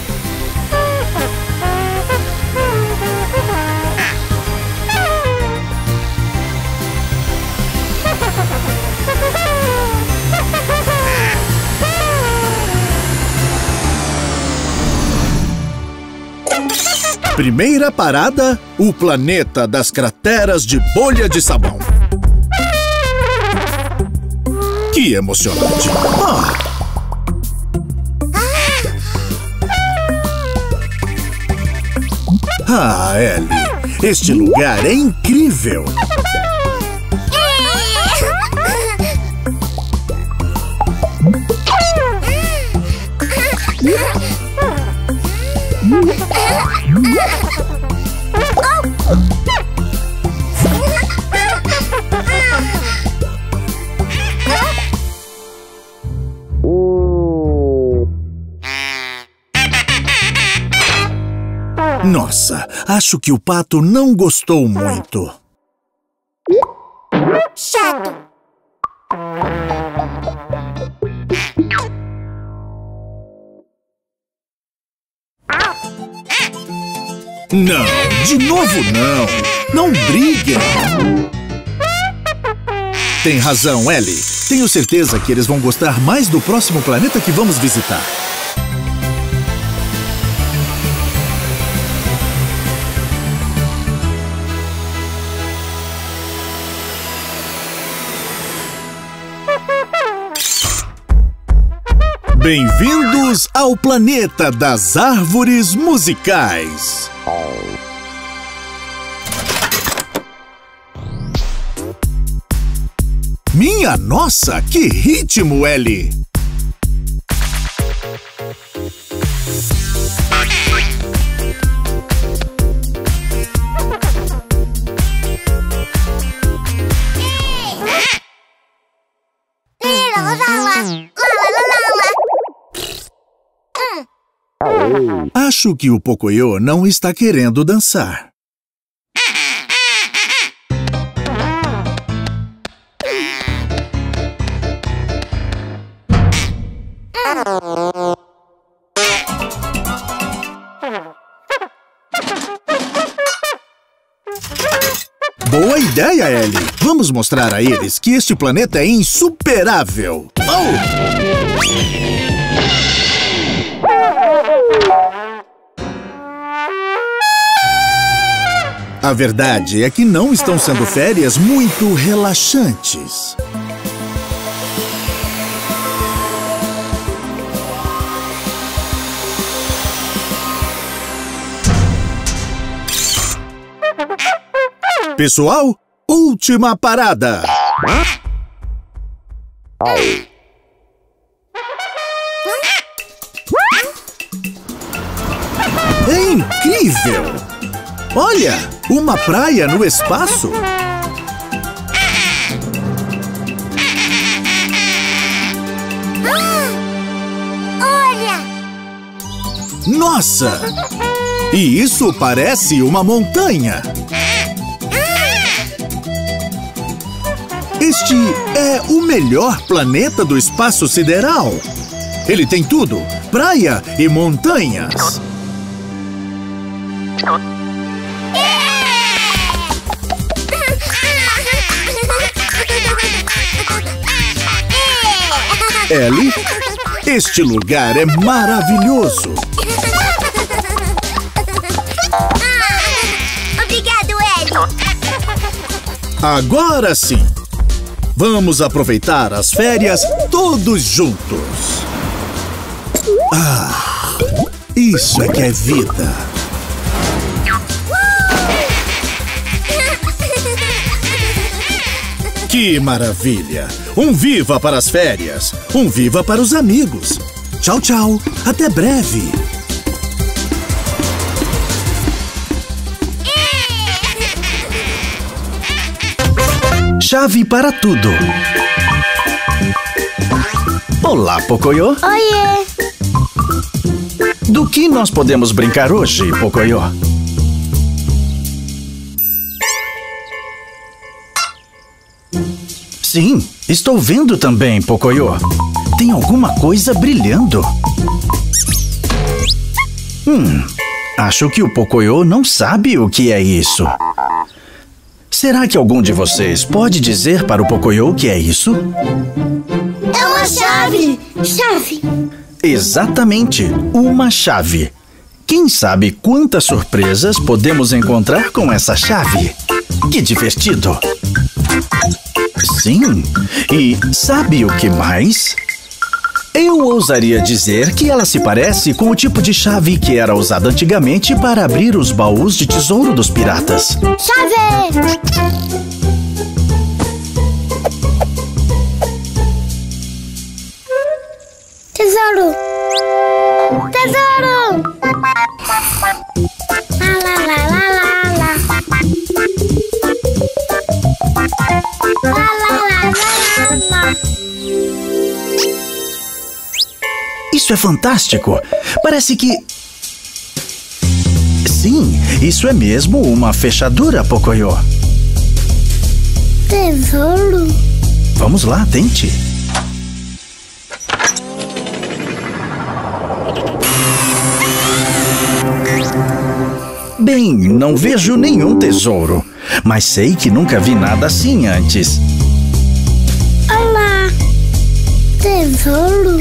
Primeira parada, o planeta das crateras de bolha de sabão. Que emocionante! Ah! Ah, Ellie, este lugar é incrível! Nossa, acho que o Pato não gostou muito. Chato. Não, de novo não. Não briguem. Tem razão, Ellie. Tenho certeza que eles vão gostar mais do próximo planeta que vamos visitar. Bem-vindos ao planeta das árvores musicais. Minha nossa, que ritmo, Ellie! Acho que o Pocoyo não está querendo dançar. Boa ideia, Ellie! Vamos mostrar a eles que este planeta é insuperável! Oh! A verdade é que não estão sendo férias muito relaxantes. Pessoal, última parada! É incrível! Olha, uma praia no espaço! Olha! Nossa! E isso parece uma montanha! Este é o melhor planeta do espaço sideral! Ele tem tudo! Praia e montanhas! Ellie, este lugar é maravilhoso! Obrigado, Ellie! Agora sim! Vamos aproveitar as férias todos juntos! Ah, isso é que é vida! Que maravilha! Um viva para as férias! Um viva para os amigos! Tchau, tchau! Até breve! Chave para tudo! Olá, Pocoyo! Oiê! Do que nós podemos brincar hoje, Pocoyo? Sim, estou vendo também, Pocoyo. Tem alguma coisa brilhando. Hum, acho que o Pocoyo não sabe o que é isso. Será que algum de vocês pode dizer para o Pocoyo o que é isso? É uma chave! Chave! Exatamente, uma chave. Quem sabe quantas surpresas podemos encontrar com essa chave? Que divertido! Sim, e sabe o que mais? Eu ousaria dizer que ela se parece com o tipo de chave que era usada antigamente para abrir os baús de tesouro dos piratas. Chave! Tesouro! Tesouro! Lá, lá, lá, lá, lá, lá. Lá, lá, lá, lá, lá. Isso é fantástico! Parece que... Sim, isso é mesmo uma fechadura, Pocoyo. Tesouro? Vamos lá, tente. Bem, não vejo nenhum tesouro, mas sei que nunca vi nada assim antes. Olá! Tesouro?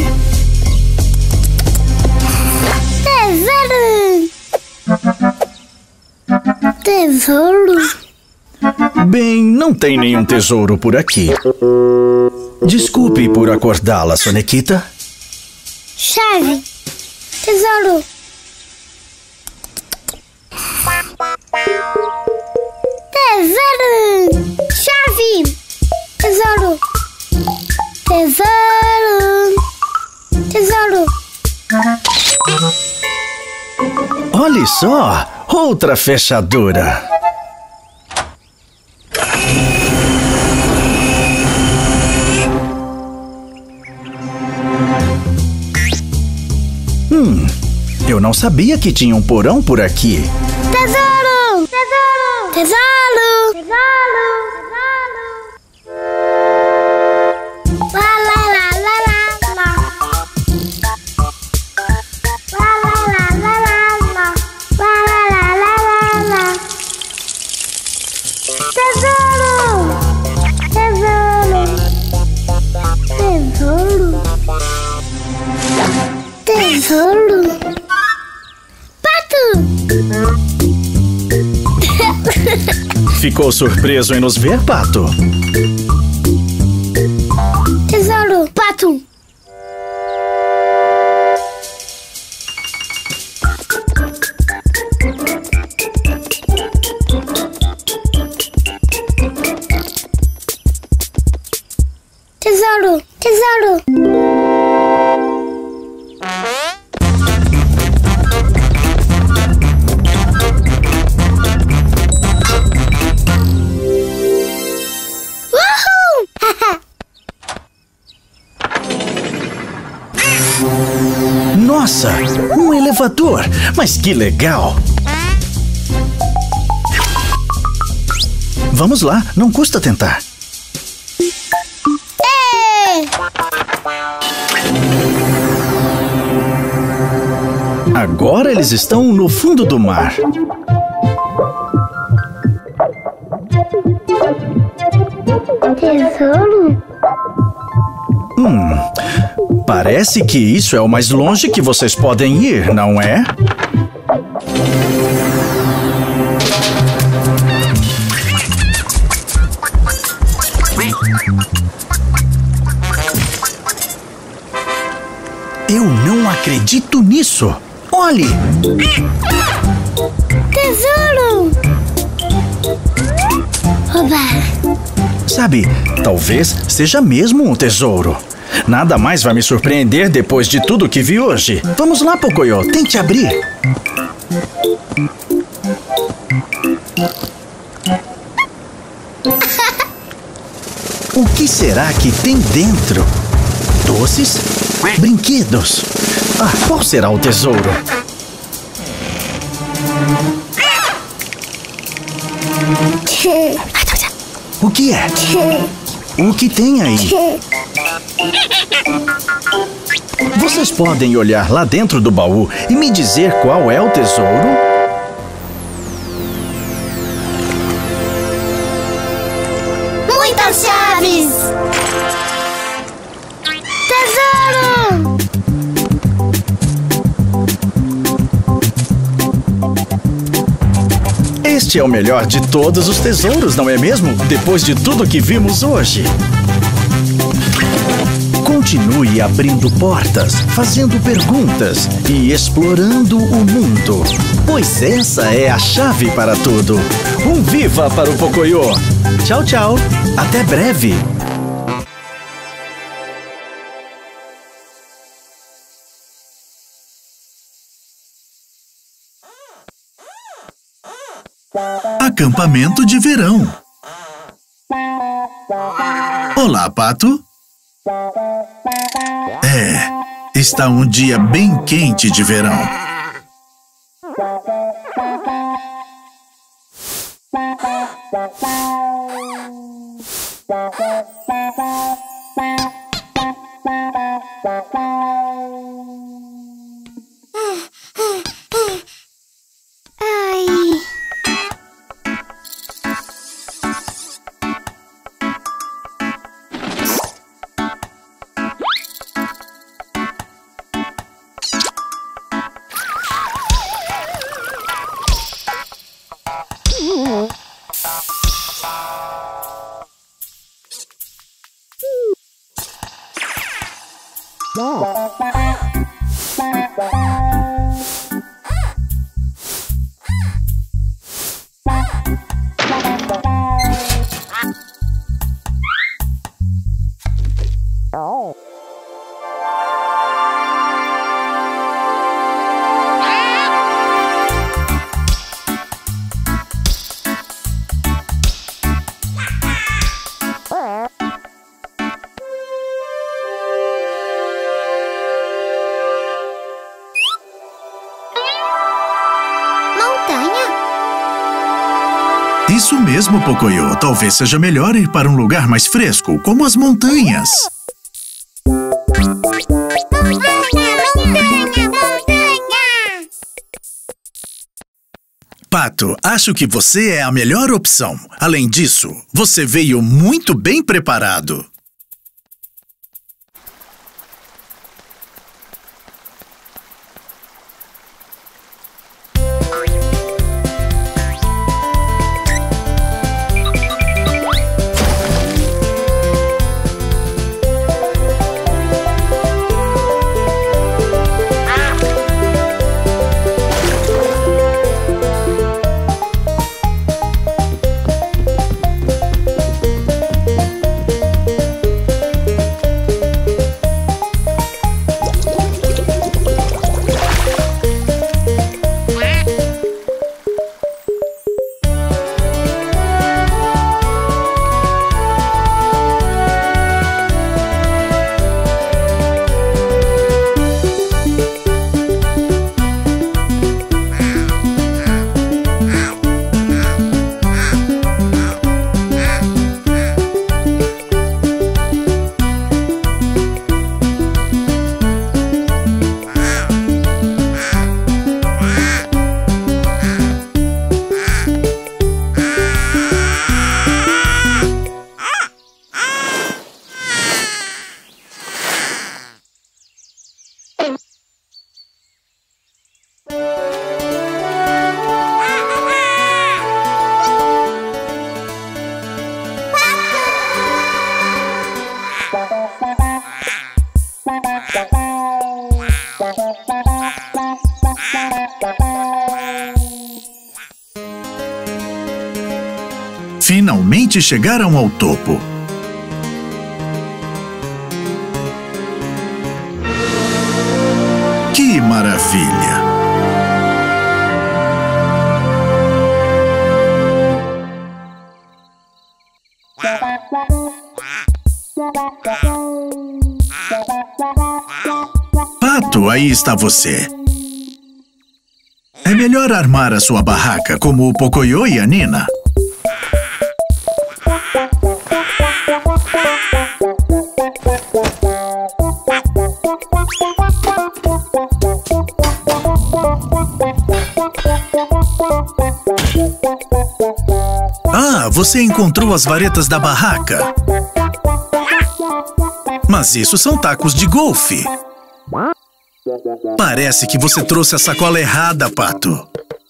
Tesouro! Tesouro? Bem, não tem nenhum tesouro por aqui. Desculpe por acordá-la, Sonequita. Chave. Tesouro. Tesouro. Chave. Tesouro. Tesouro. Tesouro. Olhe só, outra fechadura. Hum, eu não sabia que tinha um porão por aqui. Tesouro. Tesouro. Tesouro. Tesouro. Lá, lá, lá, lá, lá, lá. Lá, lá, lá, lá, lá, lá. Lá, lá, lá, lá, lá, lá. Tesouro! Tesouro! Tesouro! Tesouro! Pato! Ficou surpreso em nos ver, Pato? Tesouro! Pato! Tesouro! Tesouro! Nossa, um elevador! Mas que legal! Vamos lá, não custa tentar. É. Agora eles estão no fundo do mar. Tesouro? Hum, parece que isso é o mais longe que vocês podem ir, não é? Eu não acredito nisso! Olhe! Tesouro! Oba! Sabe, talvez seja mesmo um tesouro. Nada mais vai me surpreender depois de tudo que vi hoje. Vamos lá, Pocoyo, tente abrir. O que será que tem dentro? Doces? Brinquedos? Ah, qual será o tesouro? O que é? O que tem aí? Vocês podem olhar lá dentro do baú e me dizer qual é o tesouro? Muitas chaves! Tesouro! Este é o melhor de todos os tesouros, não é mesmo? Depois de tudo que vimos hoje. Continue abrindo portas, fazendo perguntas e explorando o mundo. Pois essa é a chave para tudo. Um viva para o Pocoyo! Tchau, tchau! Até breve! Acampamento de verão. Olá, Pato. É, está um dia bem quente de verão. Ai. Bom. Isso mesmo, Pocoyo. Talvez seja melhor ir para um lugar mais fresco, como as montanhas. Pato, acho que você é a melhor opção. Além disso, você veio muito bem preparado. Finalmente chegaram ao topo. Que maravilha! Pato, aí está você. É melhor armar a sua barraca como o Pocoyo e a Nina. Ah, você encontrou as varetas da barraca. Mas isso são tacos de golfe. Parece que você trouxe a sacola errada, Pato.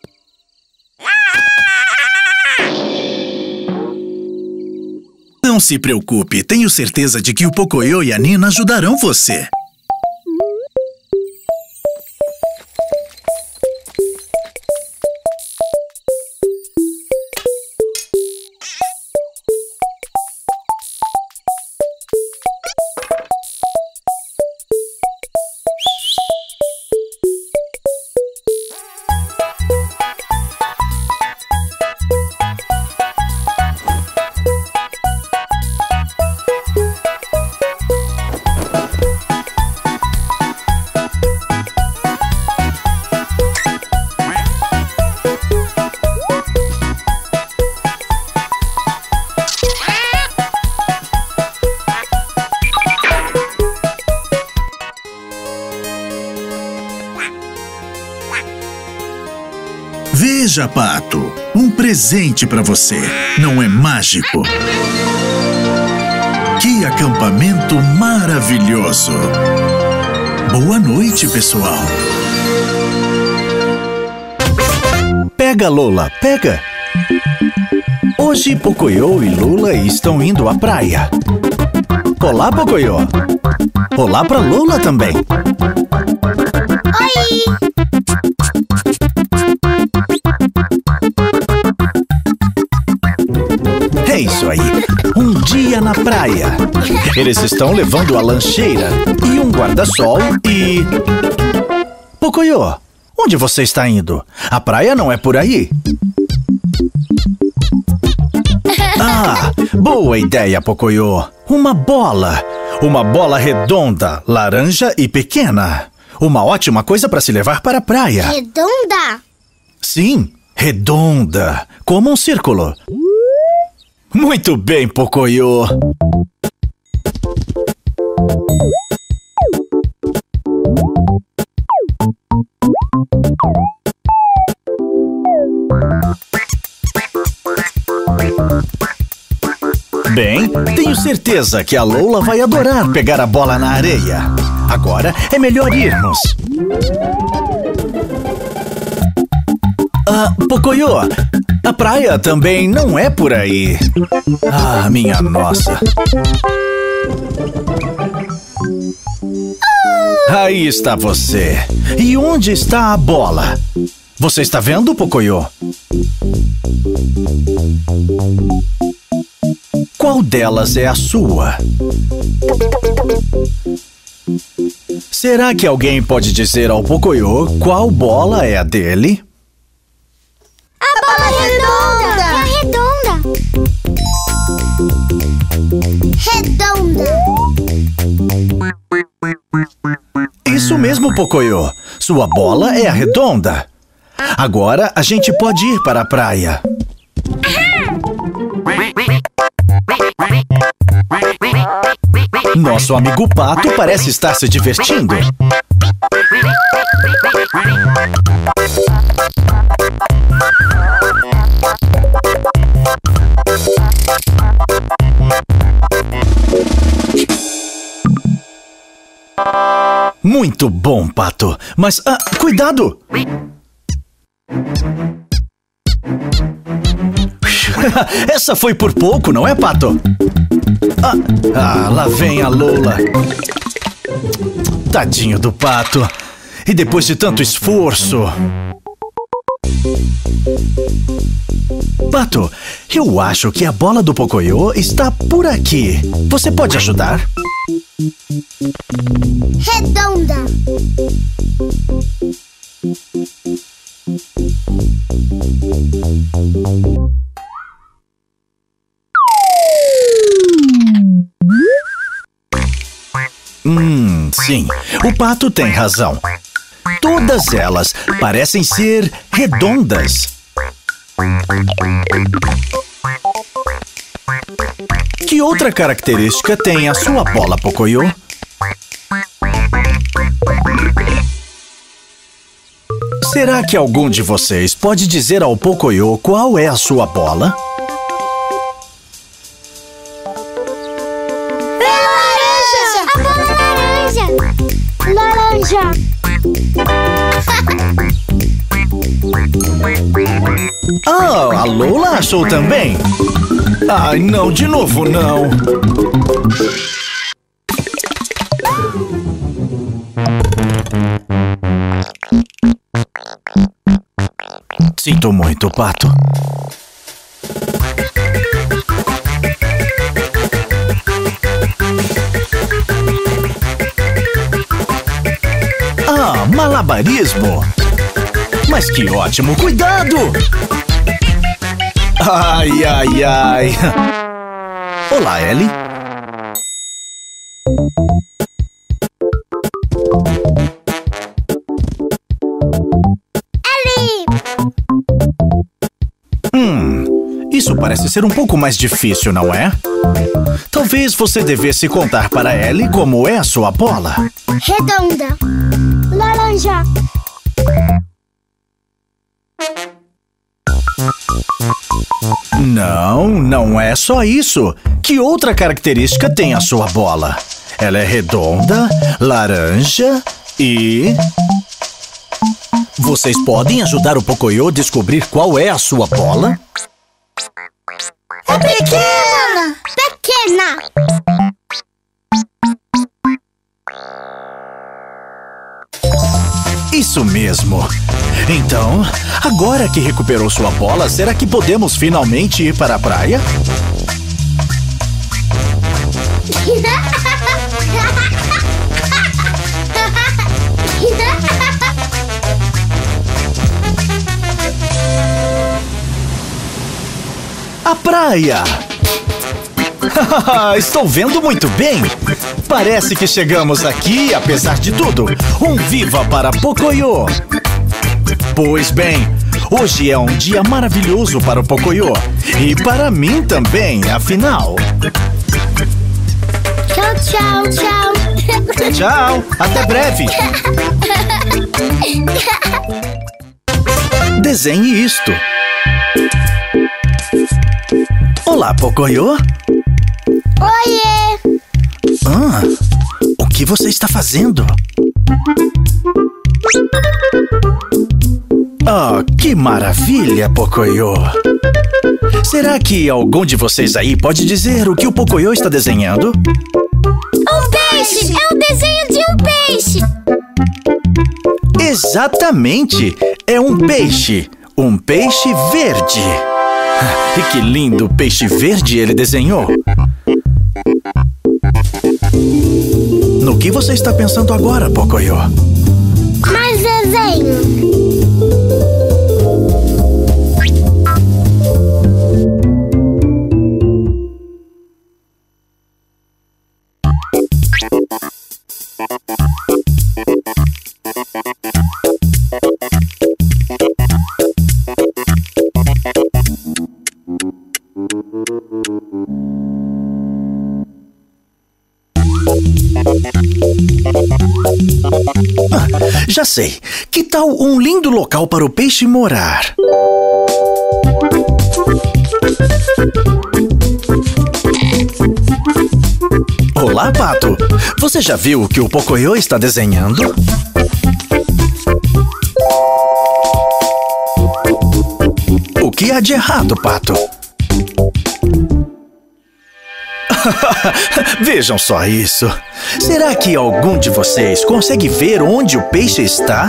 Não se preocupe, tenho certeza de que o Pocoyo e a Nina ajudarão você. Veja, Pato, um presente para você. Não é mágico? Que acampamento maravilhoso! Boa noite, pessoal. Pega, Lola, pega! Hoje, Pocoyo e Lula estão indo à praia. Olá, Pocoyo! Olá pra Lula também! Oi! É isso aí, um dia na praia. Eles estão levando a lancheira e um guarda-sol e... Pocoyo, onde você está indo? A praia não é por aí. Ah, boa ideia, Pocoyo. Uma bola. Uma bola redonda, laranja e pequena. Uma ótima coisa para se levar para a praia. Redonda? Sim, Redonda, como um círculo. Muito bem, Pocoyo. Bem, tenho certeza que a Lola vai adorar pegar a bola na areia. Agora é melhor irmos. Ah, Pocoyo, a praia também não é por aí. Ah, minha nossa. Aí está você. E onde está a bola? Você está vendo, Pocoyo? Qual delas é a sua? Será que alguém pode dizer ao Pocoyo qual bola é a dele? A bola redonda! É a redonda! Redonda! Isso mesmo, Pocoyo. Sua bola é a redonda. Agora a gente pode ir para a praia. Nosso amigo Pato parece estar se divertindo. Muito bom, Pato. Mas, ah, cuidado! Essa foi por pouco, não é, Pato? Ah, ah, lá vem a Lola. Tadinho do Pato. E depois de tanto esforço... Pato, eu acho que a bola do Pocoyo está por aqui. Você pode ajudar? Redonda! Hum, sim. O Pato tem razão. Todas elas parecem ser redondas. Que outra característica tem a sua bola, Pocoyo? Será que algum de vocês pode dizer ao Pocoyo qual é a sua bola? Laranja! Ah, a Lola achou também? Ai, não, de novo não. Sinto muito, Pato. Ah, malabarismo! Mas que ótimo! Cuidado! Ai, ai, ai! Olá, Ellie. Ellie! Hum, isso parece ser um pouco mais difícil, não é? Talvez você devesse contar para Ellie como é a sua bola. Redonda! Laranja! Não, não é só isso. Que outra característica tem a sua bola? Ela é redonda, laranja e... Vocês podem ajudar o Pocoyo a descobrir qual é a sua bola? É pequena! Pequena! Isso mesmo. Então, agora que recuperou sua bola, será que podemos finalmente ir para a praia? A praia! Estou vendo muito bem! Parece que chegamos aqui, apesar de tudo. Um viva para Pocoyo! Pois bem, Hoje é um dia maravilhoso para o Pocoyo. E para mim também, afinal. Tchau, tchau, tchau. Tchau, até breve. Desenhe isto. Olá, Pocoyo. Oiê. Ah, o que você está fazendo? Ah, que maravilha, Pocoyo. Será que algum de vocês aí pode dizer o que o Pocoyo está desenhando? Um peixe! É um desenho de um peixe! Exatamente! É um peixe. Um peixe verde. E que lindo peixe verde ele desenhou. No que você está pensando agora, Pocoyo? Mais desenho. Ah, já sei. Que tal um lindo local para o peixe morar? Olá, Pato. Você já viu o que o Pocoyo está desenhando? O que há de errado, Pato? Vejam só isso. Será que algum de vocês consegue ver onde o peixe está?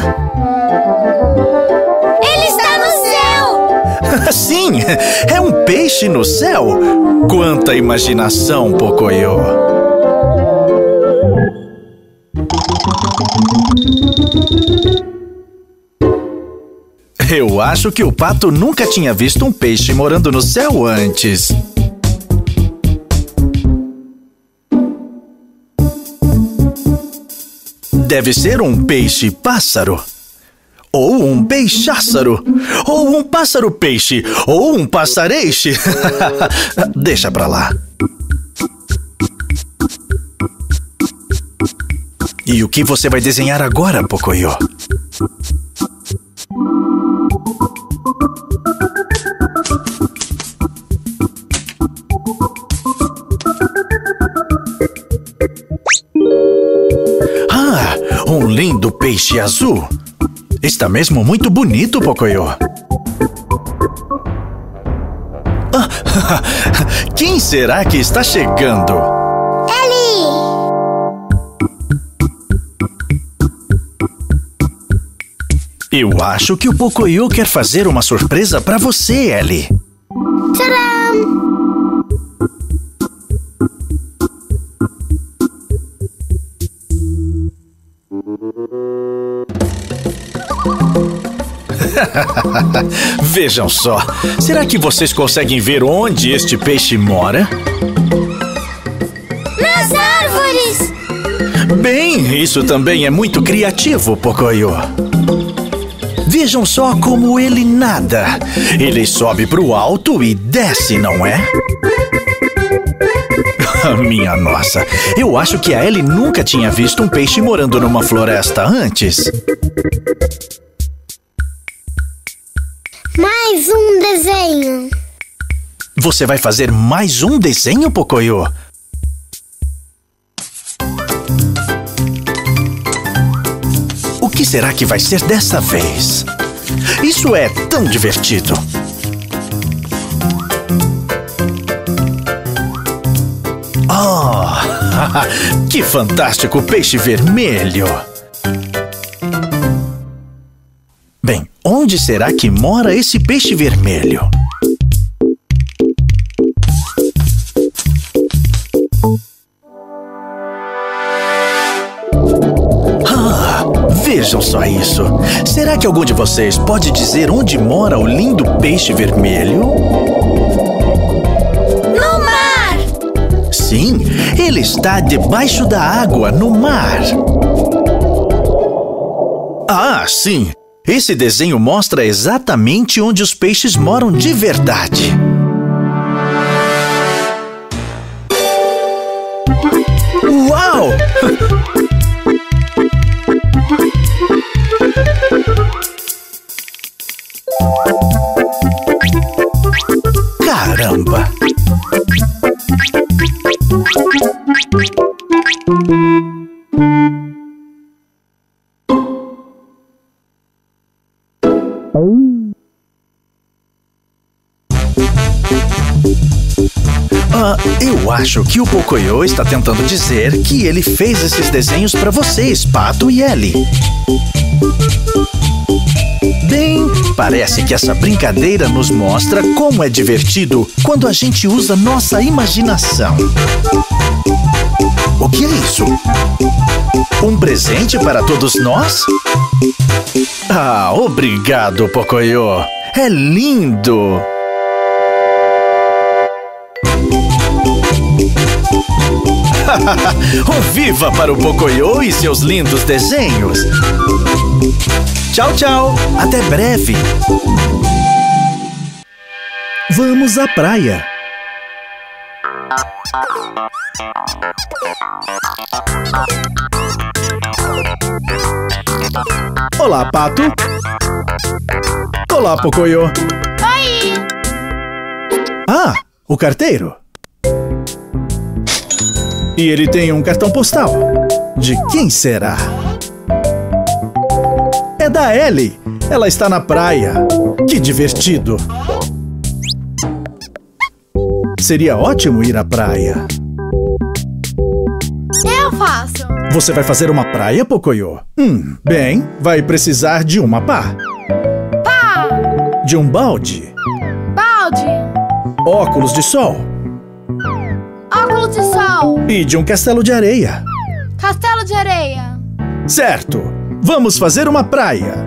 Ele está no céu! Sim, é um peixe no céu. Quanta imaginação, Pocoyo. Eu acho que o Pato nunca tinha visto um peixe morando no céu antes. Deve ser um peixe-pássaro, ou um peixássaro, ou um pássaro-peixe, ou um passareixe. Deixa pra lá. E o que você vai desenhar agora, Pocoyo? Ah, um lindo peixe azul. Está mesmo muito bonito, Pocoyo. Ah, quem será que está chegando? Ellie! Eu acho que o Pocoyo quer fazer uma surpresa para você, Ellie. Tcharam! Vejam só. Será que vocês conseguem ver onde este peixe mora? Nas árvores! Bem, isso também é muito criativo, Pocoyo. Vejam só como ele nada. Ele sobe pro alto e desce, não é? Minha nossa, eu acho que a Ellie nunca tinha visto um peixe morando numa floresta antes. Mais um desenho. Você vai fazer mais um desenho, Pocoyo? O que será que vai ser dessa vez? Isso é tão divertido. Oh, que fantástico peixe vermelho! Bem, onde será que mora esse peixe vermelho? Ah, vejam só isso. Será que algum de vocês pode dizer onde mora o lindo peixe vermelho? No mar! Sim, ele está debaixo da água, no mar. Ah, sim! Esse desenho mostra exatamente onde os peixes moram de verdade. Uau! Caramba! Ah, eu acho que o Pocoyo está tentando dizer que ele fez esses desenhos para vocês, Pato e Ellie. Bem, parece que essa brincadeira nos mostra como é divertido quando a gente usa nossa imaginação. O que é isso? Um presente para todos nós? Ah, obrigado, Pocoyo. É lindo! Um viva para o Pocoyo e seus lindos desenhos! Tchau, tchau! Até breve! Vamos à praia! Olá, Pato! Olá, Pocoyo! Oi! Ah, o carteiro! E ele tem um cartão postal. De quem será? É da Ellie. Ela está na praia. Que divertido. Seria ótimo ir à praia. Eu faço. Você vai fazer uma praia, Pocoyo? Hum, bem, vai precisar de uma pá. Pá! De um balde. Balde! Óculos de sol. Óculos de sol! E de um castelo de areia. Castelo de areia! Certo! Vamos fazer uma praia!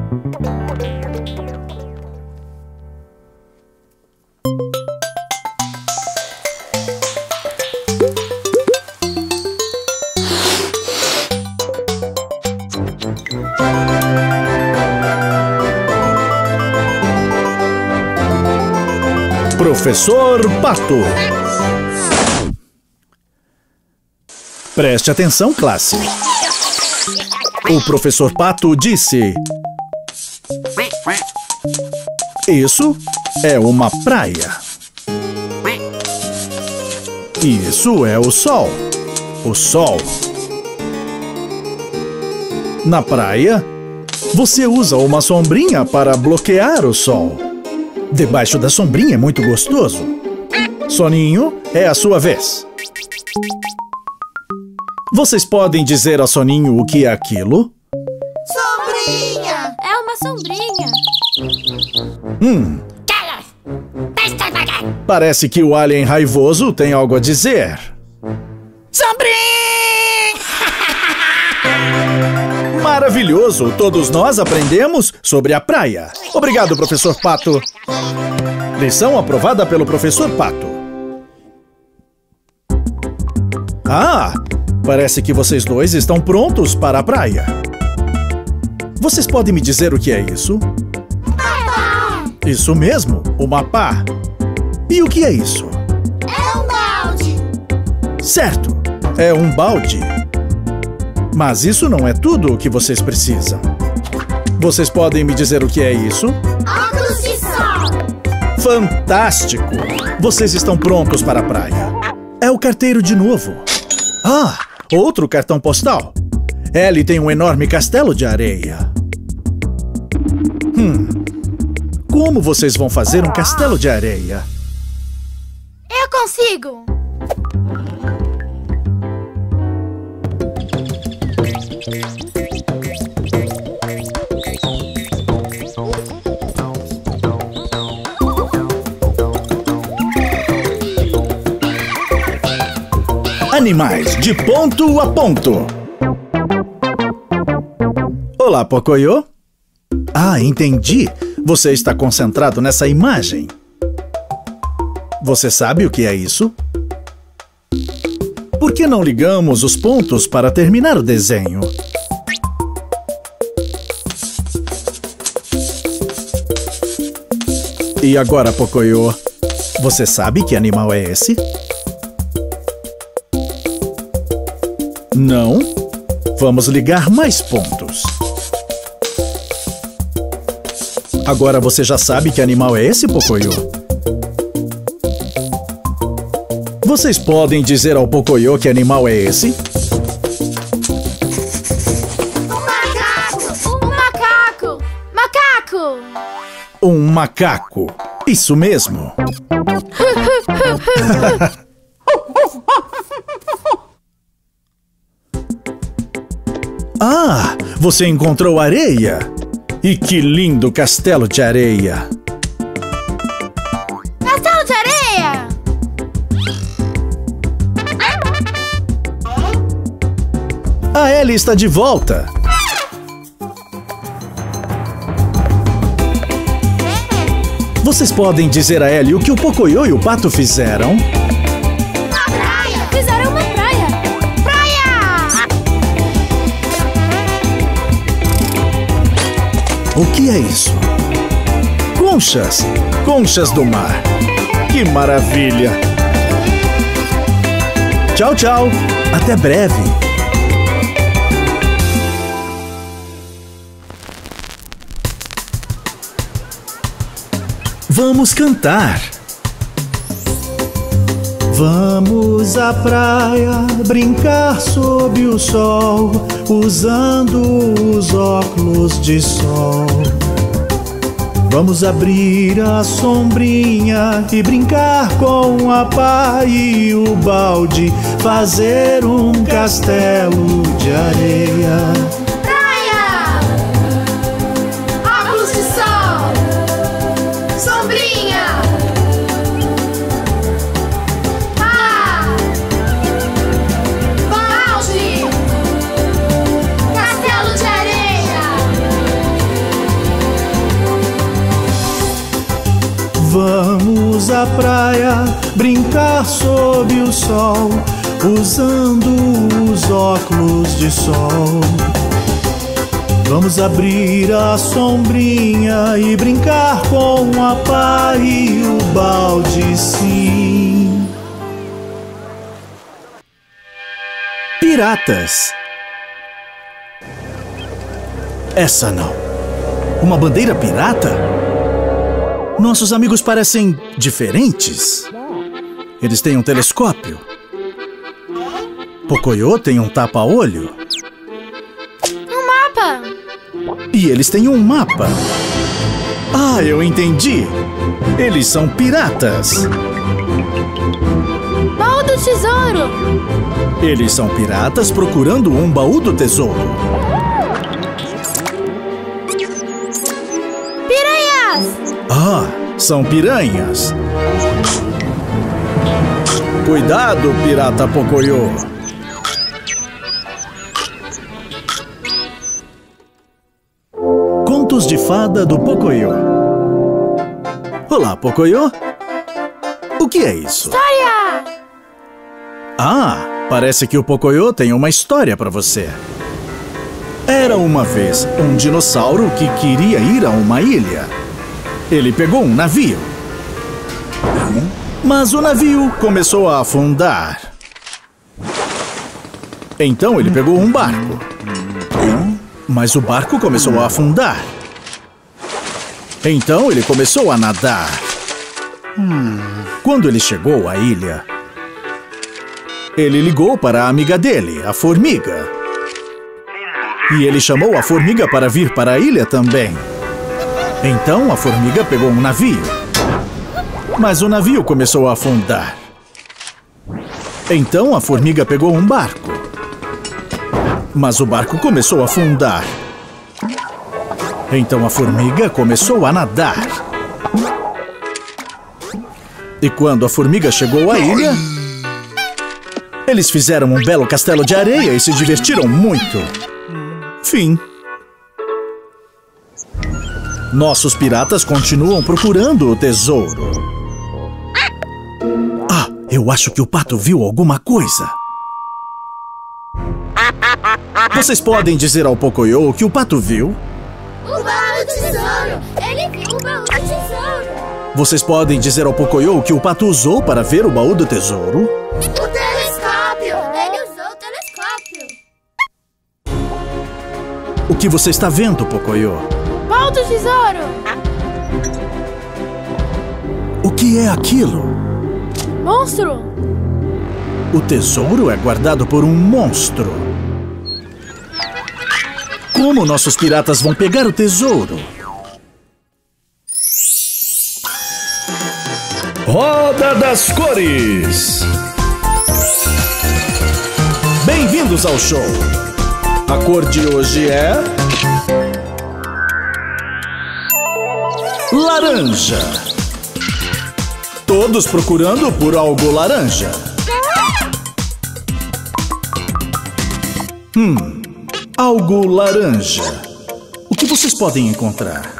Professor Pato. Preste atenção, classe. O professor Pato disse: isso é uma praia. Isso é o sol. O sol. Na praia, você usa uma sombrinha para bloquear o sol. Debaixo da sombrinha é muito gostoso. Soninho, é a sua vez. Vocês podem dizer a Soninho o que é aquilo? Sombrinha! É uma sombrinha. Hum. Parece que o alien raivoso tem algo a dizer. Sombrinha! Maravilhoso! Todos nós aprendemos sobre a praia. Obrigado, professor Pato. Lição aprovada pelo professor Pato. Ah! Parece que vocês dois estão prontos para a praia. Vocês podem me dizer o que é isso? Pá! Isso mesmo, uma pá. E o que é isso? É um balde! Certo, é um balde. Mas isso não é tudo o que vocês precisam. Vocês podem me dizer o que é isso? Óculos de sol! Fantástico! Vocês estão prontos para a praia. É o carteiro de novo. Ah, outro cartão postal. Ellie tem um enorme castelo de areia. Hum. Como vocês vão fazer um castelo de areia? Eu consigo. Animais de ponto a ponto. Olá, Pocoyo. Ah, entendi. Você está concentrado nessa imagem. Você sabe o que é isso? Por que não ligamos os pontos para terminar o desenho? E agora, Pocoyo, você sabe que animal é esse? Não? Vamos ligar mais pontos. Agora você já sabe que animal é esse, Pocoyo? Vocês podem dizer ao Pocoyo que animal é esse? Um macaco. Isso mesmo. Ah, você encontrou areia. E que lindo castelo de areia. Castelo de areia! A Ellie está de volta. Vocês podem dizer a Ellie o que o Pocoyo e o Pato fizeram? Uma praia! Fizeram uma praia! Praia! O que é isso? Conchas! Conchas do mar! Que maravilha! Tchau, tchau! Até breve! Vamos cantar! Vamos à praia brincar sob o sol, usando os óculos de sol. Vamos abrir a sombrinha e brincar com a pá e o balde, fazer um castelo de areia. Vamos à praia brincar sob o sol, usando os óculos de sol. Vamos abrir a sombrinha e brincar com a pá e o balde, sim. Piratas. Essa não. Uma bandeira pirata? Nossos amigos parecem diferentes. Eles têm um telescópio. Pocoyo tem um tapa-olho. Um mapa! E eles têm um mapa. Ah, eu entendi. Eles são piratas. Baú do tesouro! Eles são piratas procurando um baú do tesouro. Ah, são piranhas. Cuidado, pirata Pocoyo. Contos de fada do Pocoyo. Olá, Pocoyo. O que é isso? História! Ah, parece que o Pocoyo tem uma história para você. Era uma vez um dinossauro que queria ir a uma ilha. Ele pegou um navio. Mas o navio começou a afundar. Então ele pegou um barco. Mas o barco começou a afundar. Então ele começou a nadar. Quando ele chegou à ilha, ele ligou para a amiga dele, a formiga. E ele chamou a formiga para vir para a ilha também. Então a formiga pegou um navio. Mas o navio começou a afundar. Então a formiga pegou um barco. Mas o barco começou a afundar. Então a formiga começou a nadar. E quando a formiga chegou à ilha, eles fizeram um belo castelo de areia e se divertiram muito. Fim. Nossos piratas continuam procurando o tesouro. Ah, eu acho que o pato viu alguma coisa. Vocês podem dizer ao Pocoyo o que o pato viu? O baú do tesouro! Ele viu o baú do tesouro! Vocês podem dizer ao Pocoyo o que o pato usou para ver o baú do tesouro? O telescópio! Ele usou o telescópio. O que você está vendo, Pocoyo? Baú do tesouro! O que é aquilo? Monstro! O tesouro é guardado por um monstro. Como nossos piratas vão pegar o tesouro? Roda das Cores! Bem-vindos ao show! A cor de hoje é... laranja! Todos procurando por algo laranja. Hum, algo laranja. O que vocês podem encontrar?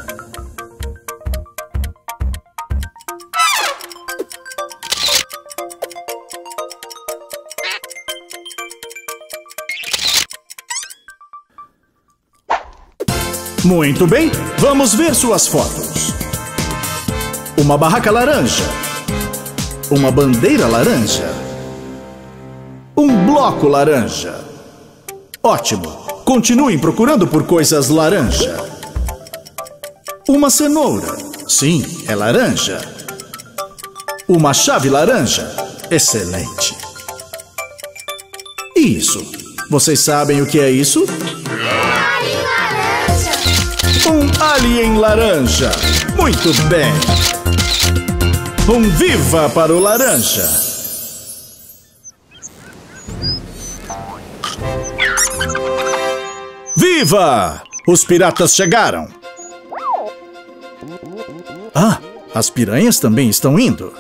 Muito bem, vamos ver suas fotos. Uma barraca laranja. Uma bandeira laranja. Um bloco laranja. Ótimo! Continuem procurando por coisas laranja. Uma cenoura. Sim, é laranja. Uma chave laranja. Excelente. E isso? Vocês sabem o que é isso? Um alien laranja. Muito bem. Um viva para o laranja. Viva! Os piratas chegaram. Ah, as piranhas também estão indo.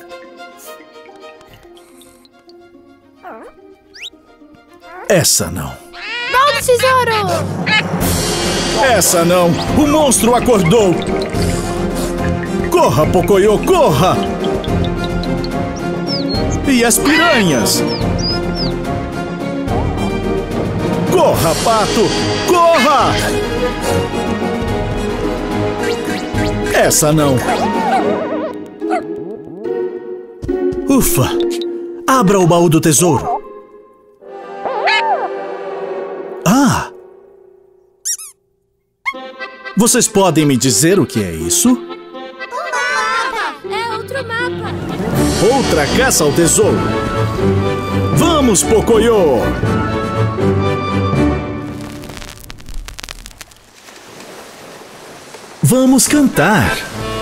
Essa não. Baú do tesouro! Essa não! O monstro acordou! Corra, Pocoyo, corra! E as piranhas? Corra, pato! Corra! Essa não! Ufa! Abra o baú do tesouro! Ah! Vocês podem me dizer o que é isso? Um mapa! É outro mapa! Outra caça ao tesouro! Vamos, Pocoyo! Vamos cantar!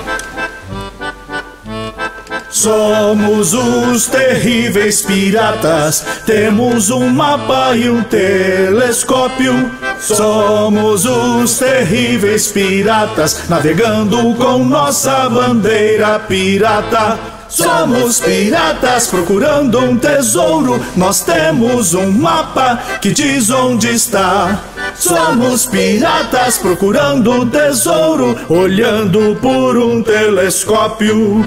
Somos os terríveis piratas, temos um mapa e um telescópio. Somos os terríveis piratas, navegando com nossa bandeira pirata. Somos piratas procurando um tesouro, nós temos um mapa que diz onde está. Somos piratas procurando um tesouro, olhando por um telescópio.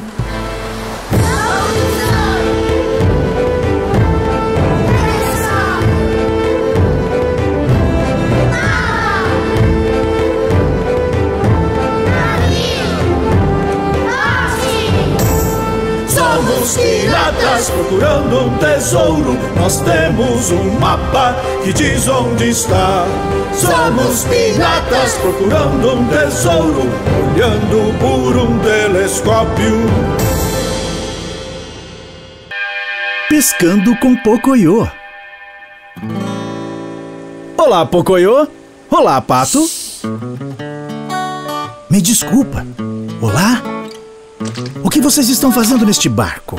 Somos piratas procurando um tesouro, nós temos um mapa que diz onde está. Somos piratas procurando um tesouro, olhando por um telescópio. Pescando com Pocoyo. Olá, Pocoyo. Olá, pato. Me desculpa. Olá? O que vocês estão fazendo neste barco?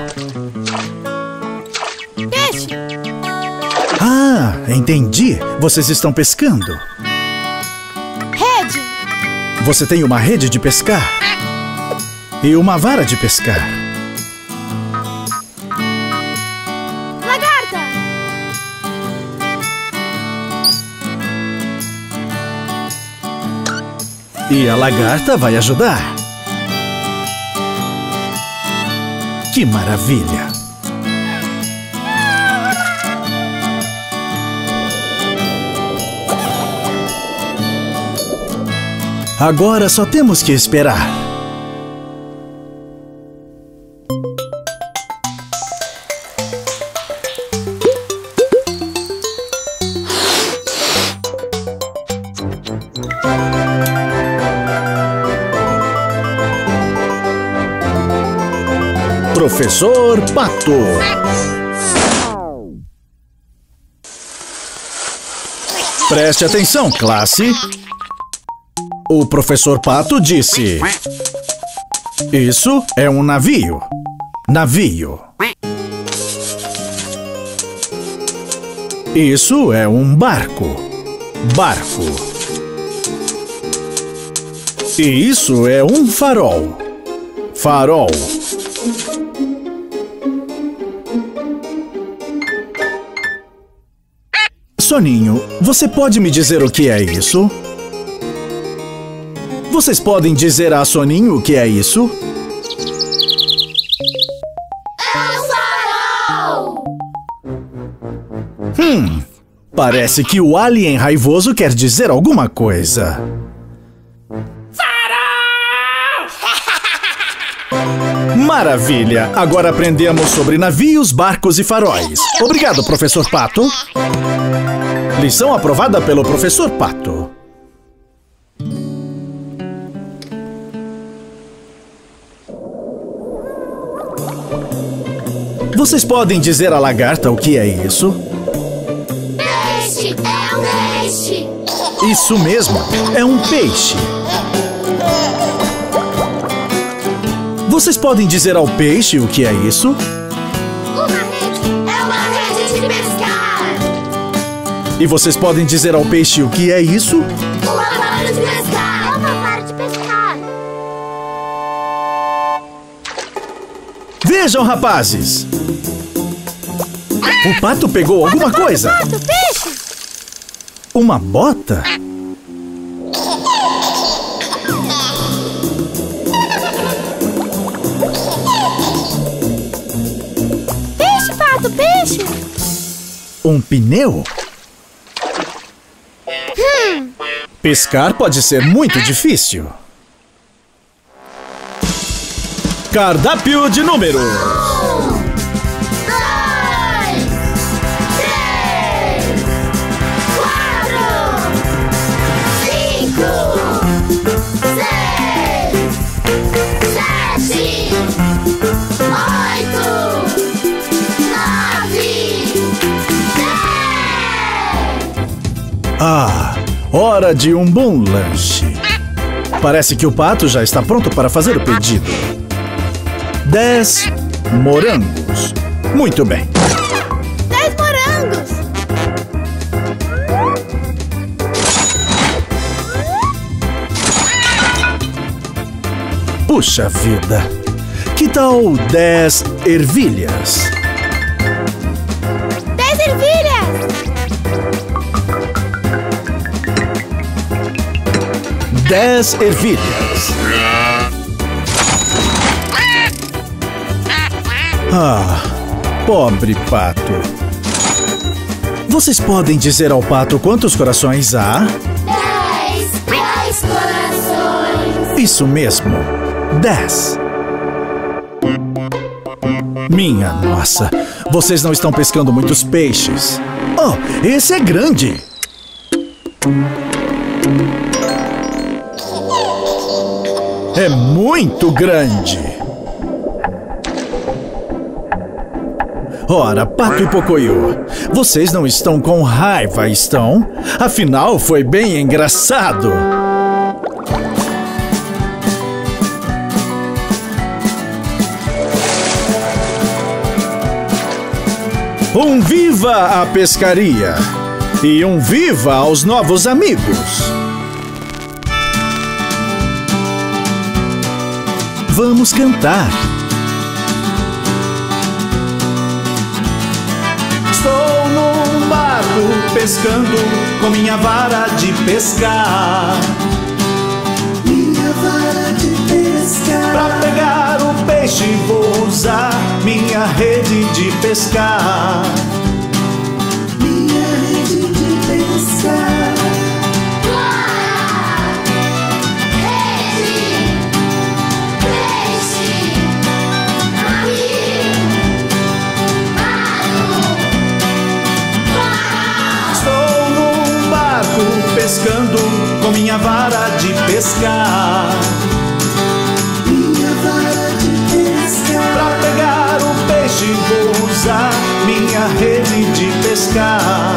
Peixe! Ah, entendi. Vocês estão pescando. Rede! Você tem uma rede de pescar e uma vara de pescar. Lagarta! E a lagarta vai ajudar. Que maravilha! Agora só temos que esperar. Professor Pato. Preste atenção, classe. O professor Pato disse: isso é um navio. Navio. Isso é um barco. Barco. E isso é um farol. Farol. Soninho, você pode me dizer o que é isso? Vocês podem dizer a Soninho o que é isso? É um farol! Hum, parece que o alien raivoso quer dizer alguma coisa. Maravilha! Agora aprendemos sobre navios, barcos e faróis. Obrigado, professor Pato. Lição aprovada pelo professor Pato. Vocês podem dizer à lagarta o que é isso? Peixe! É um peixe! Isso mesmo, é um peixe. Vocês podem dizer ao peixe o que é isso? Uma rede! É uma rede de pescar! E vocês podem dizer ao peixe o que é isso? Uma vara de pescar! É uma vara de pescar! Vejam, rapazes! O pato pegou alguma coisa. Pato, peixe! Uma bota? Peixe, pato, peixe! Um pneu? Pescar pode ser muito difícil. Cardápio de números. Dois! Três! Quatro! Cinco! Seis! Sete! Oito! Nove! Dez! Ah, hora de um bom lanche. Parece que o pato já está pronto para fazer o pedido. Dez morangos. Muito bem. Dez morangos! Puxa vida. Que tal dez ervilhas? Dez ervilhas! Dez ervilhas. Ah, pobre pato. Vocês podem dizer ao pato quantos corações há? Dez! Dez corações! Isso mesmo, dez. Minha nossa, vocês não estão pescando muitos peixes. Oh, esse é grande. É muito grande. Ora, Pato e Pocoyo, vocês não estão com raiva, estão? Afinal, foi bem engraçado. Um viva à pescaria e um viva aos novos amigos. Vamos cantar. Estou num barco pescando com minha vara de pescar. Minha vara de pescar. Pra pegar o peixe vou usar minha rede de pescar. Minha rede de pescar. Rede! Peixe! pescando com minha vara de pescar. Minha vara de pescar. Pra pegar o peixe vou usar minha rede de pescar.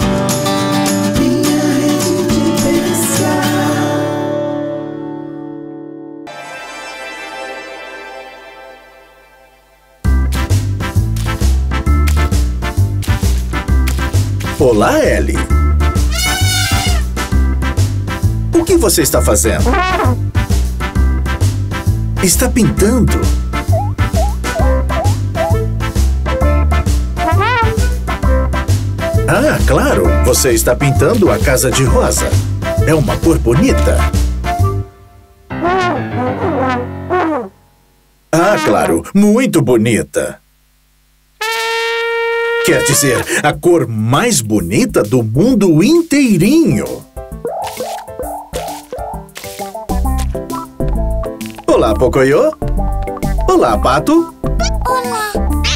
Minha rede de pescar. Olá, Ellie. O que você está fazendo? Está pintando. Ah, claro! Você está pintando a casa de rosa. É uma cor bonita. Ah, claro! Muito bonita. Quer dizer, a cor mais bonita do mundo inteirinho. Olá, Pocoyo. Olá, Pato. Olá.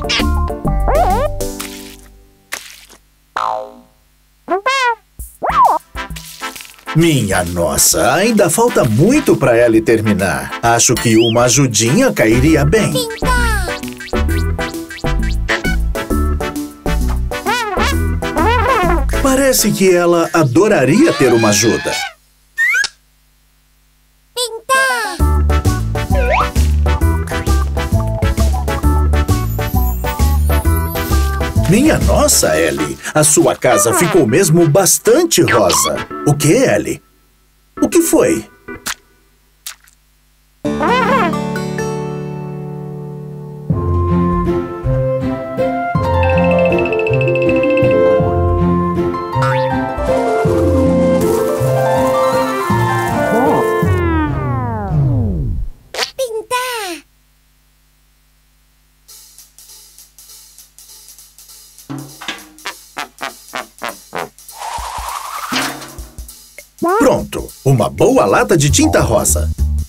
Minha nossa, ainda falta muito para Ellie terminar. Acho que uma ajudinha cairia bem. Pintar. Parece que ela adoraria ter uma ajuda. Pintar. Minha nossa, Ellie, a sua casa ficou mesmo bastante rosa. O que, Ellie? O que foi? Pronto, uma boa lata de tinta rosa.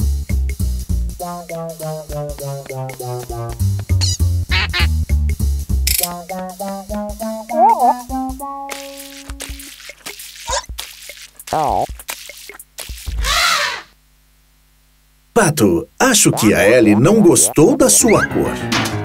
Pato, acho que a Ellie não gostou da sua cor.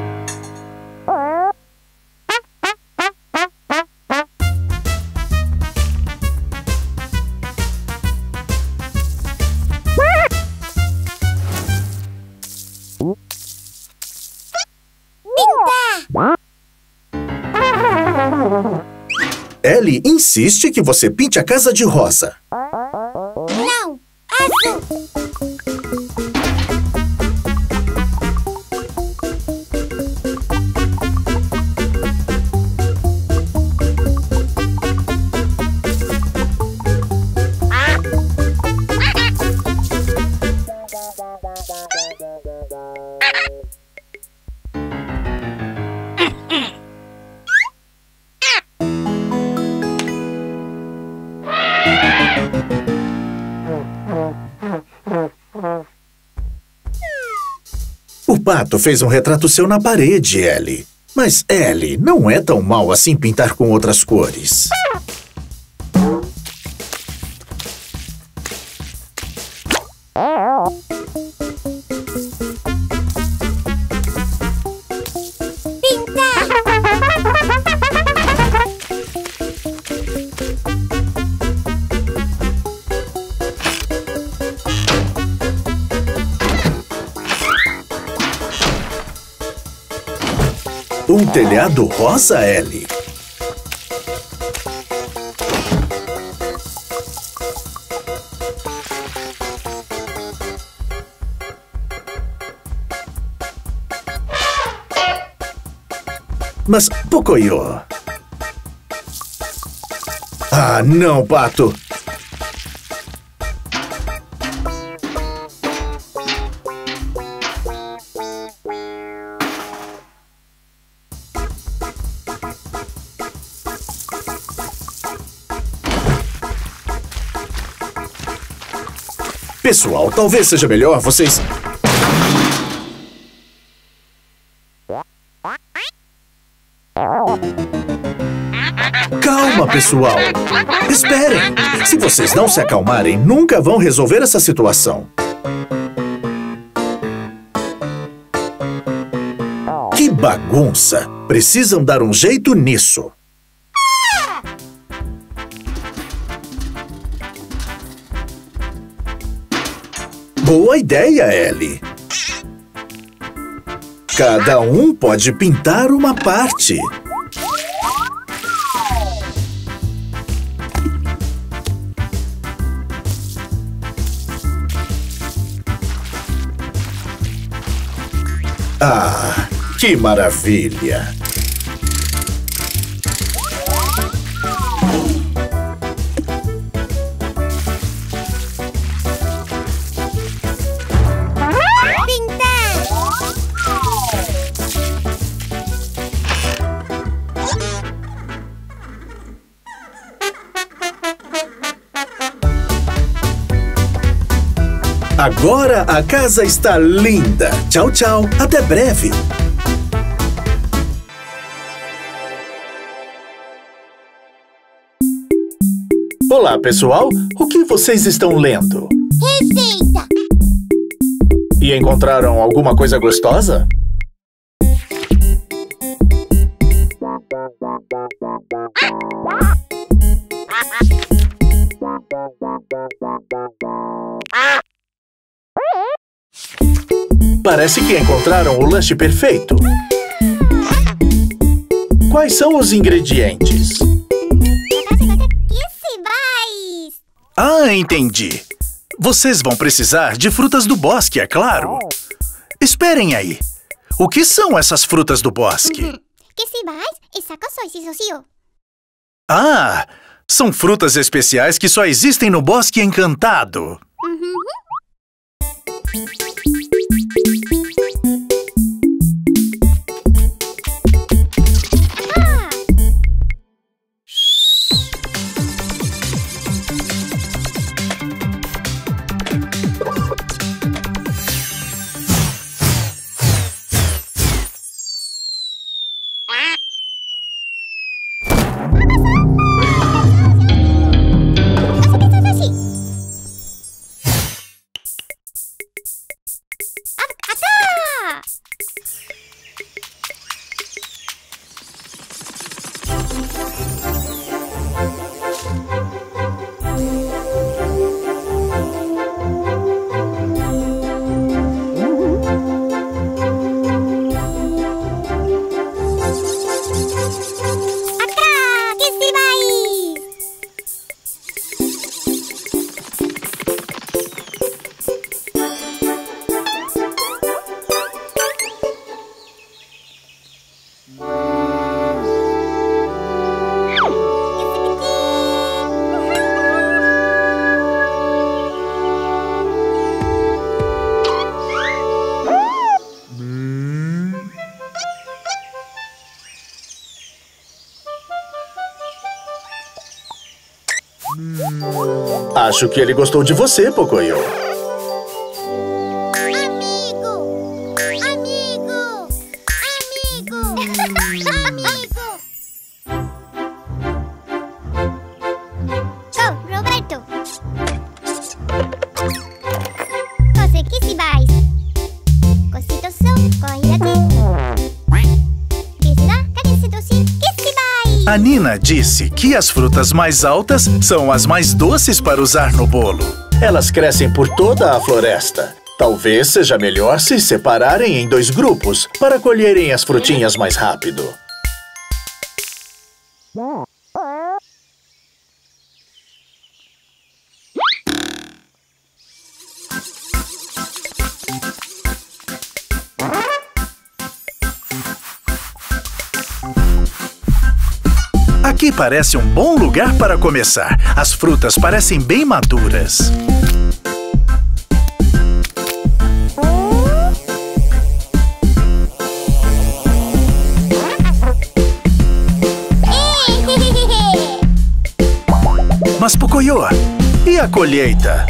Ellie insiste que você pinte a casa de rosa. Não, azul. O Pato fez um retrato seu na parede, Ellie. Mas, Ellie, não é tão mal assim pintar com outras cores. Um telhado rosa, Ellie. Mas, Pocoyo... Ah, não, Pato. Pessoal, talvez seja melhor vocês... Calma, pessoal. Esperem. Se vocês não se acalmarem, nunca vão resolver essa situação. Que bagunça! Precisam dar um jeito nisso. Boa ideia, Ellie. Cada um pode pintar uma parte. Ah, que maravilha! Agora a casa está linda. Tchau, tchau. Até breve. Olá, pessoal. O que vocês estão lendo? Receita! E encontraram alguma coisa gostosa? Parece que encontraram o lanche perfeito. Quais são os ingredientes? Ah, entendi. Vocês vão precisar de frutas do bosque, é claro. Esperem aí. O que são essas frutas do bosque? Ah, são frutas especiais que só existem no Bosque Encantado. Acho que ele gostou de você, Pocoyo. Amigo! Amigo! Amigo! Amigo! Oh, Roberto! Você que se vai? Cositos são corrida. A Nina disse que as frutas mais altas são as mais doces para usar no bolo. Elas crescem por toda a floresta. Talvez seja melhor se separarem em dois grupos para colherem as frutinhas mais rápido. Aqui parece um bom lugar para começar. As frutas parecem bem maduras. Mas, Pocoyo, e a colheita?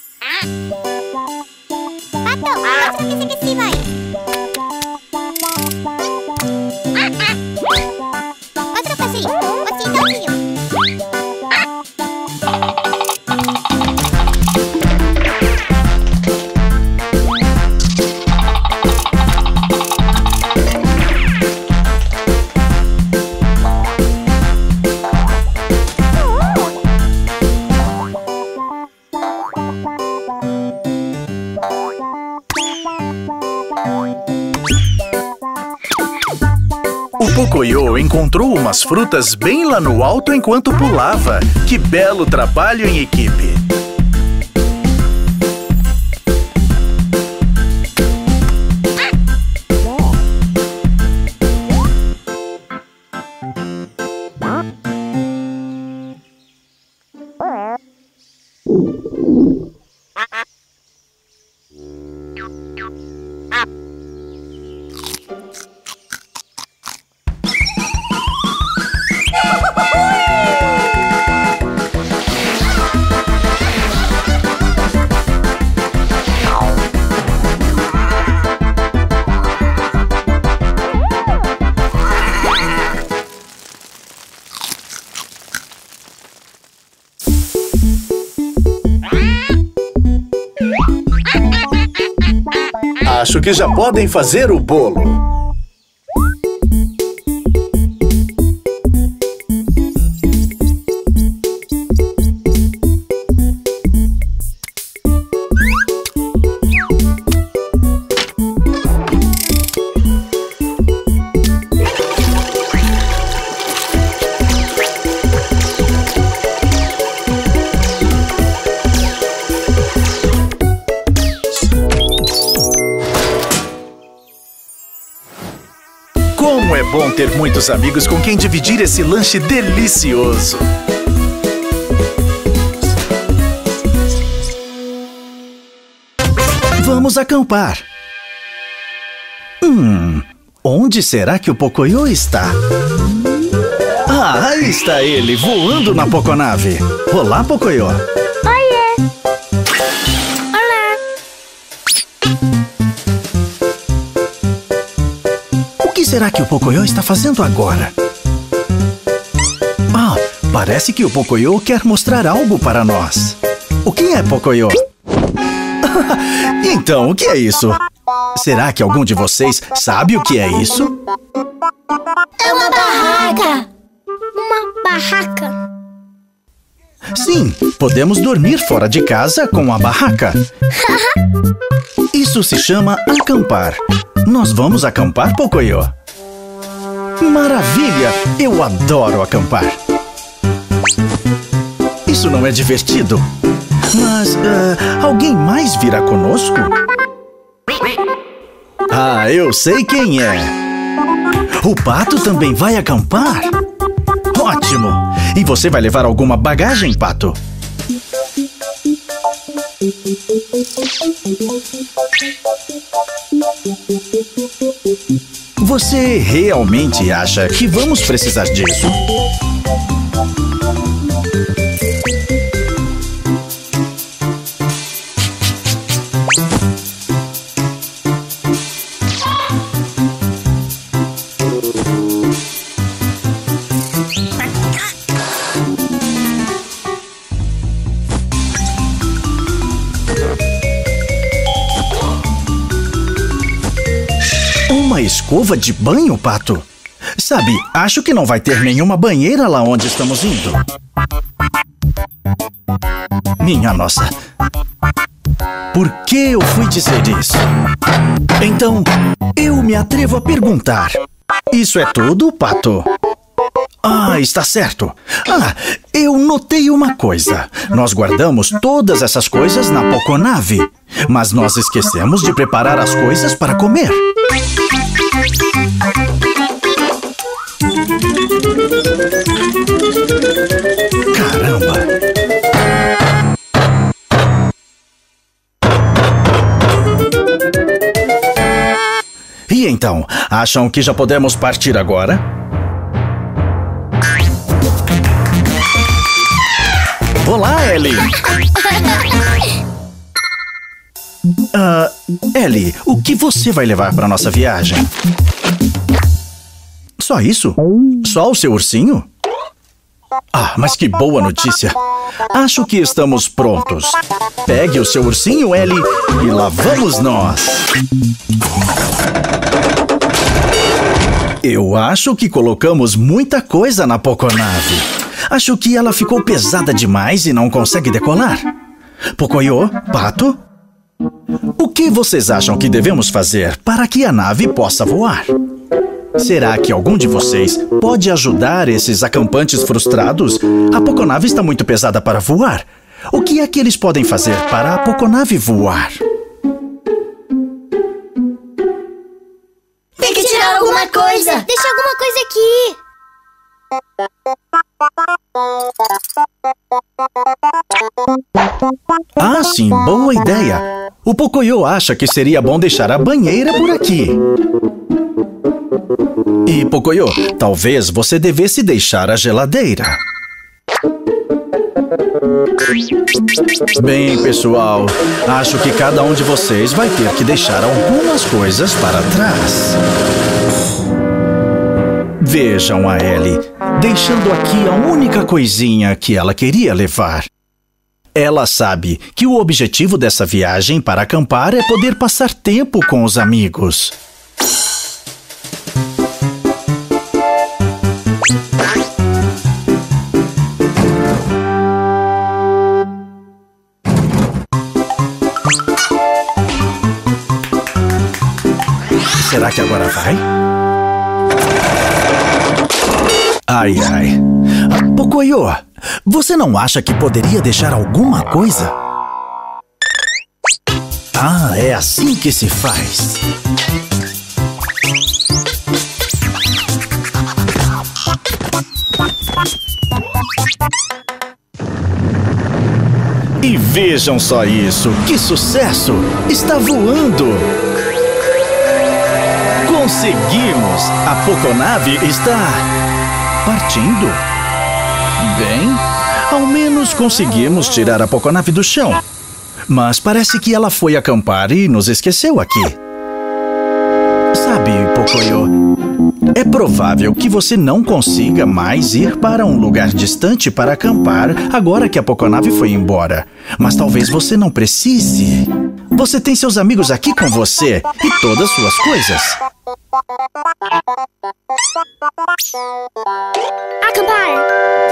Pato, acho que se vai. Pocoyo encontrou umas frutas bem lá no alto enquanto pulava. Que belo trabalho em equipe! Acho que já podem fazer o bolo. Como é bom ter muitos amigos com quem dividir esse lanche delicioso! Vamos acampar. Hum, onde será que o Pocoyo está? Ah, aí está ele, voando na Poconave. Olá, Pocoyo. Oiê! Olá! O que será que o Pocoyo está fazendo agora? Ah, parece que o Pocoyo quer mostrar algo para nós. O que é, Pocoyo? Então, o que é isso? Será que algum de vocês sabe o que é isso? É uma barraca! Uma barraca! Sim, podemos dormir fora de casa com a barraca. Isso se chama acampar. Nós vamos acampar, Pocoyo? Maravilha! Eu adoro acampar. Isso não é divertido? Mas, uh, alguém mais virá conosco? Ah, eu sei quem é! O Pato também vai acampar? Ótimo! E você vai levar alguma bagagem, Pato? Você realmente acha que vamos precisar disso? Uma escova de banho, Pato? Sabe, acho que não vai ter nenhuma banheira lá onde estamos indo. Minha nossa. Por que eu fui dizer isso? Então, eu me atrevo a perguntar. Isso é tudo, Pato? Ah, está certo. Ah, eu notei uma coisa. Nós guardamos todas essas coisas na Poconave, mas nós esquecemos de preparar as coisas para comer. Caramba! E então, acham que já podemos partir agora? Olá, Ellie! Ah, Ellie, o que você vai levar para nossa viagem? Só isso? Só o seu ursinho? Ah, mas que boa notícia! Acho que estamos prontos. Pegue o seu ursinho, Ellie, e lá vamos nós! Eu acho que colocamos muita coisa na Poconave. Acho que ela ficou pesada demais e não consegue decolar. Pocoyo, Pato? O que vocês acham que devemos fazer para que a nave possa voar? Será que algum de vocês pode ajudar esses acampantes frustrados? A Poconave está muito pesada para voar. O que é que eles podem fazer para a Poconave voar? Tem que tirar alguma coisa. Deixa alguma coisa aqui. Ah, sim, boa ideia. O Pocoyo acha que seria bom deixar a banheira por aqui. E, Pocoyo, talvez você devesse deixar a geladeira. Bem, pessoal, acho que cada um de vocês vai ter que deixar algumas coisas para trás. Vejam a Ellie, deixando aqui a única coisinha que ela queria levar. Ela sabe que o objetivo dessa viagem para acampar é poder passar tempo com os amigos. Será que agora vai? Ai, ai. Pocoyo, você não acha que poderia deixar alguma coisa? Ah, é assim que se faz. E vejam só isso, que sucesso! Está voando! Conseguimos! A Poconave está partindo. Bem, ao menos conseguimos tirar a Poconave do chão. Mas parece que ela foi acampar e nos esqueceu aqui. Sabe, Pocoyo, é provável que você não consiga mais ir para um lugar distante para acampar agora que a Poconave foi embora. Mas talvez você não precise. Você tem seus amigos aqui com você e todas suas coisas. Acampar!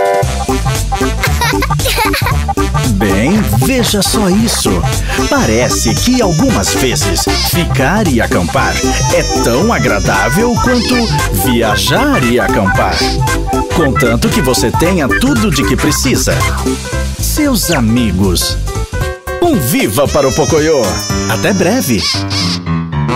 Bem, veja só isso. Parece que algumas vezes ficar e acampar é tão agradável quanto viajar e acampar. Contanto que você tenha tudo de que precisa. Seus amigos. Um viva para o Pocoyo! Até breve!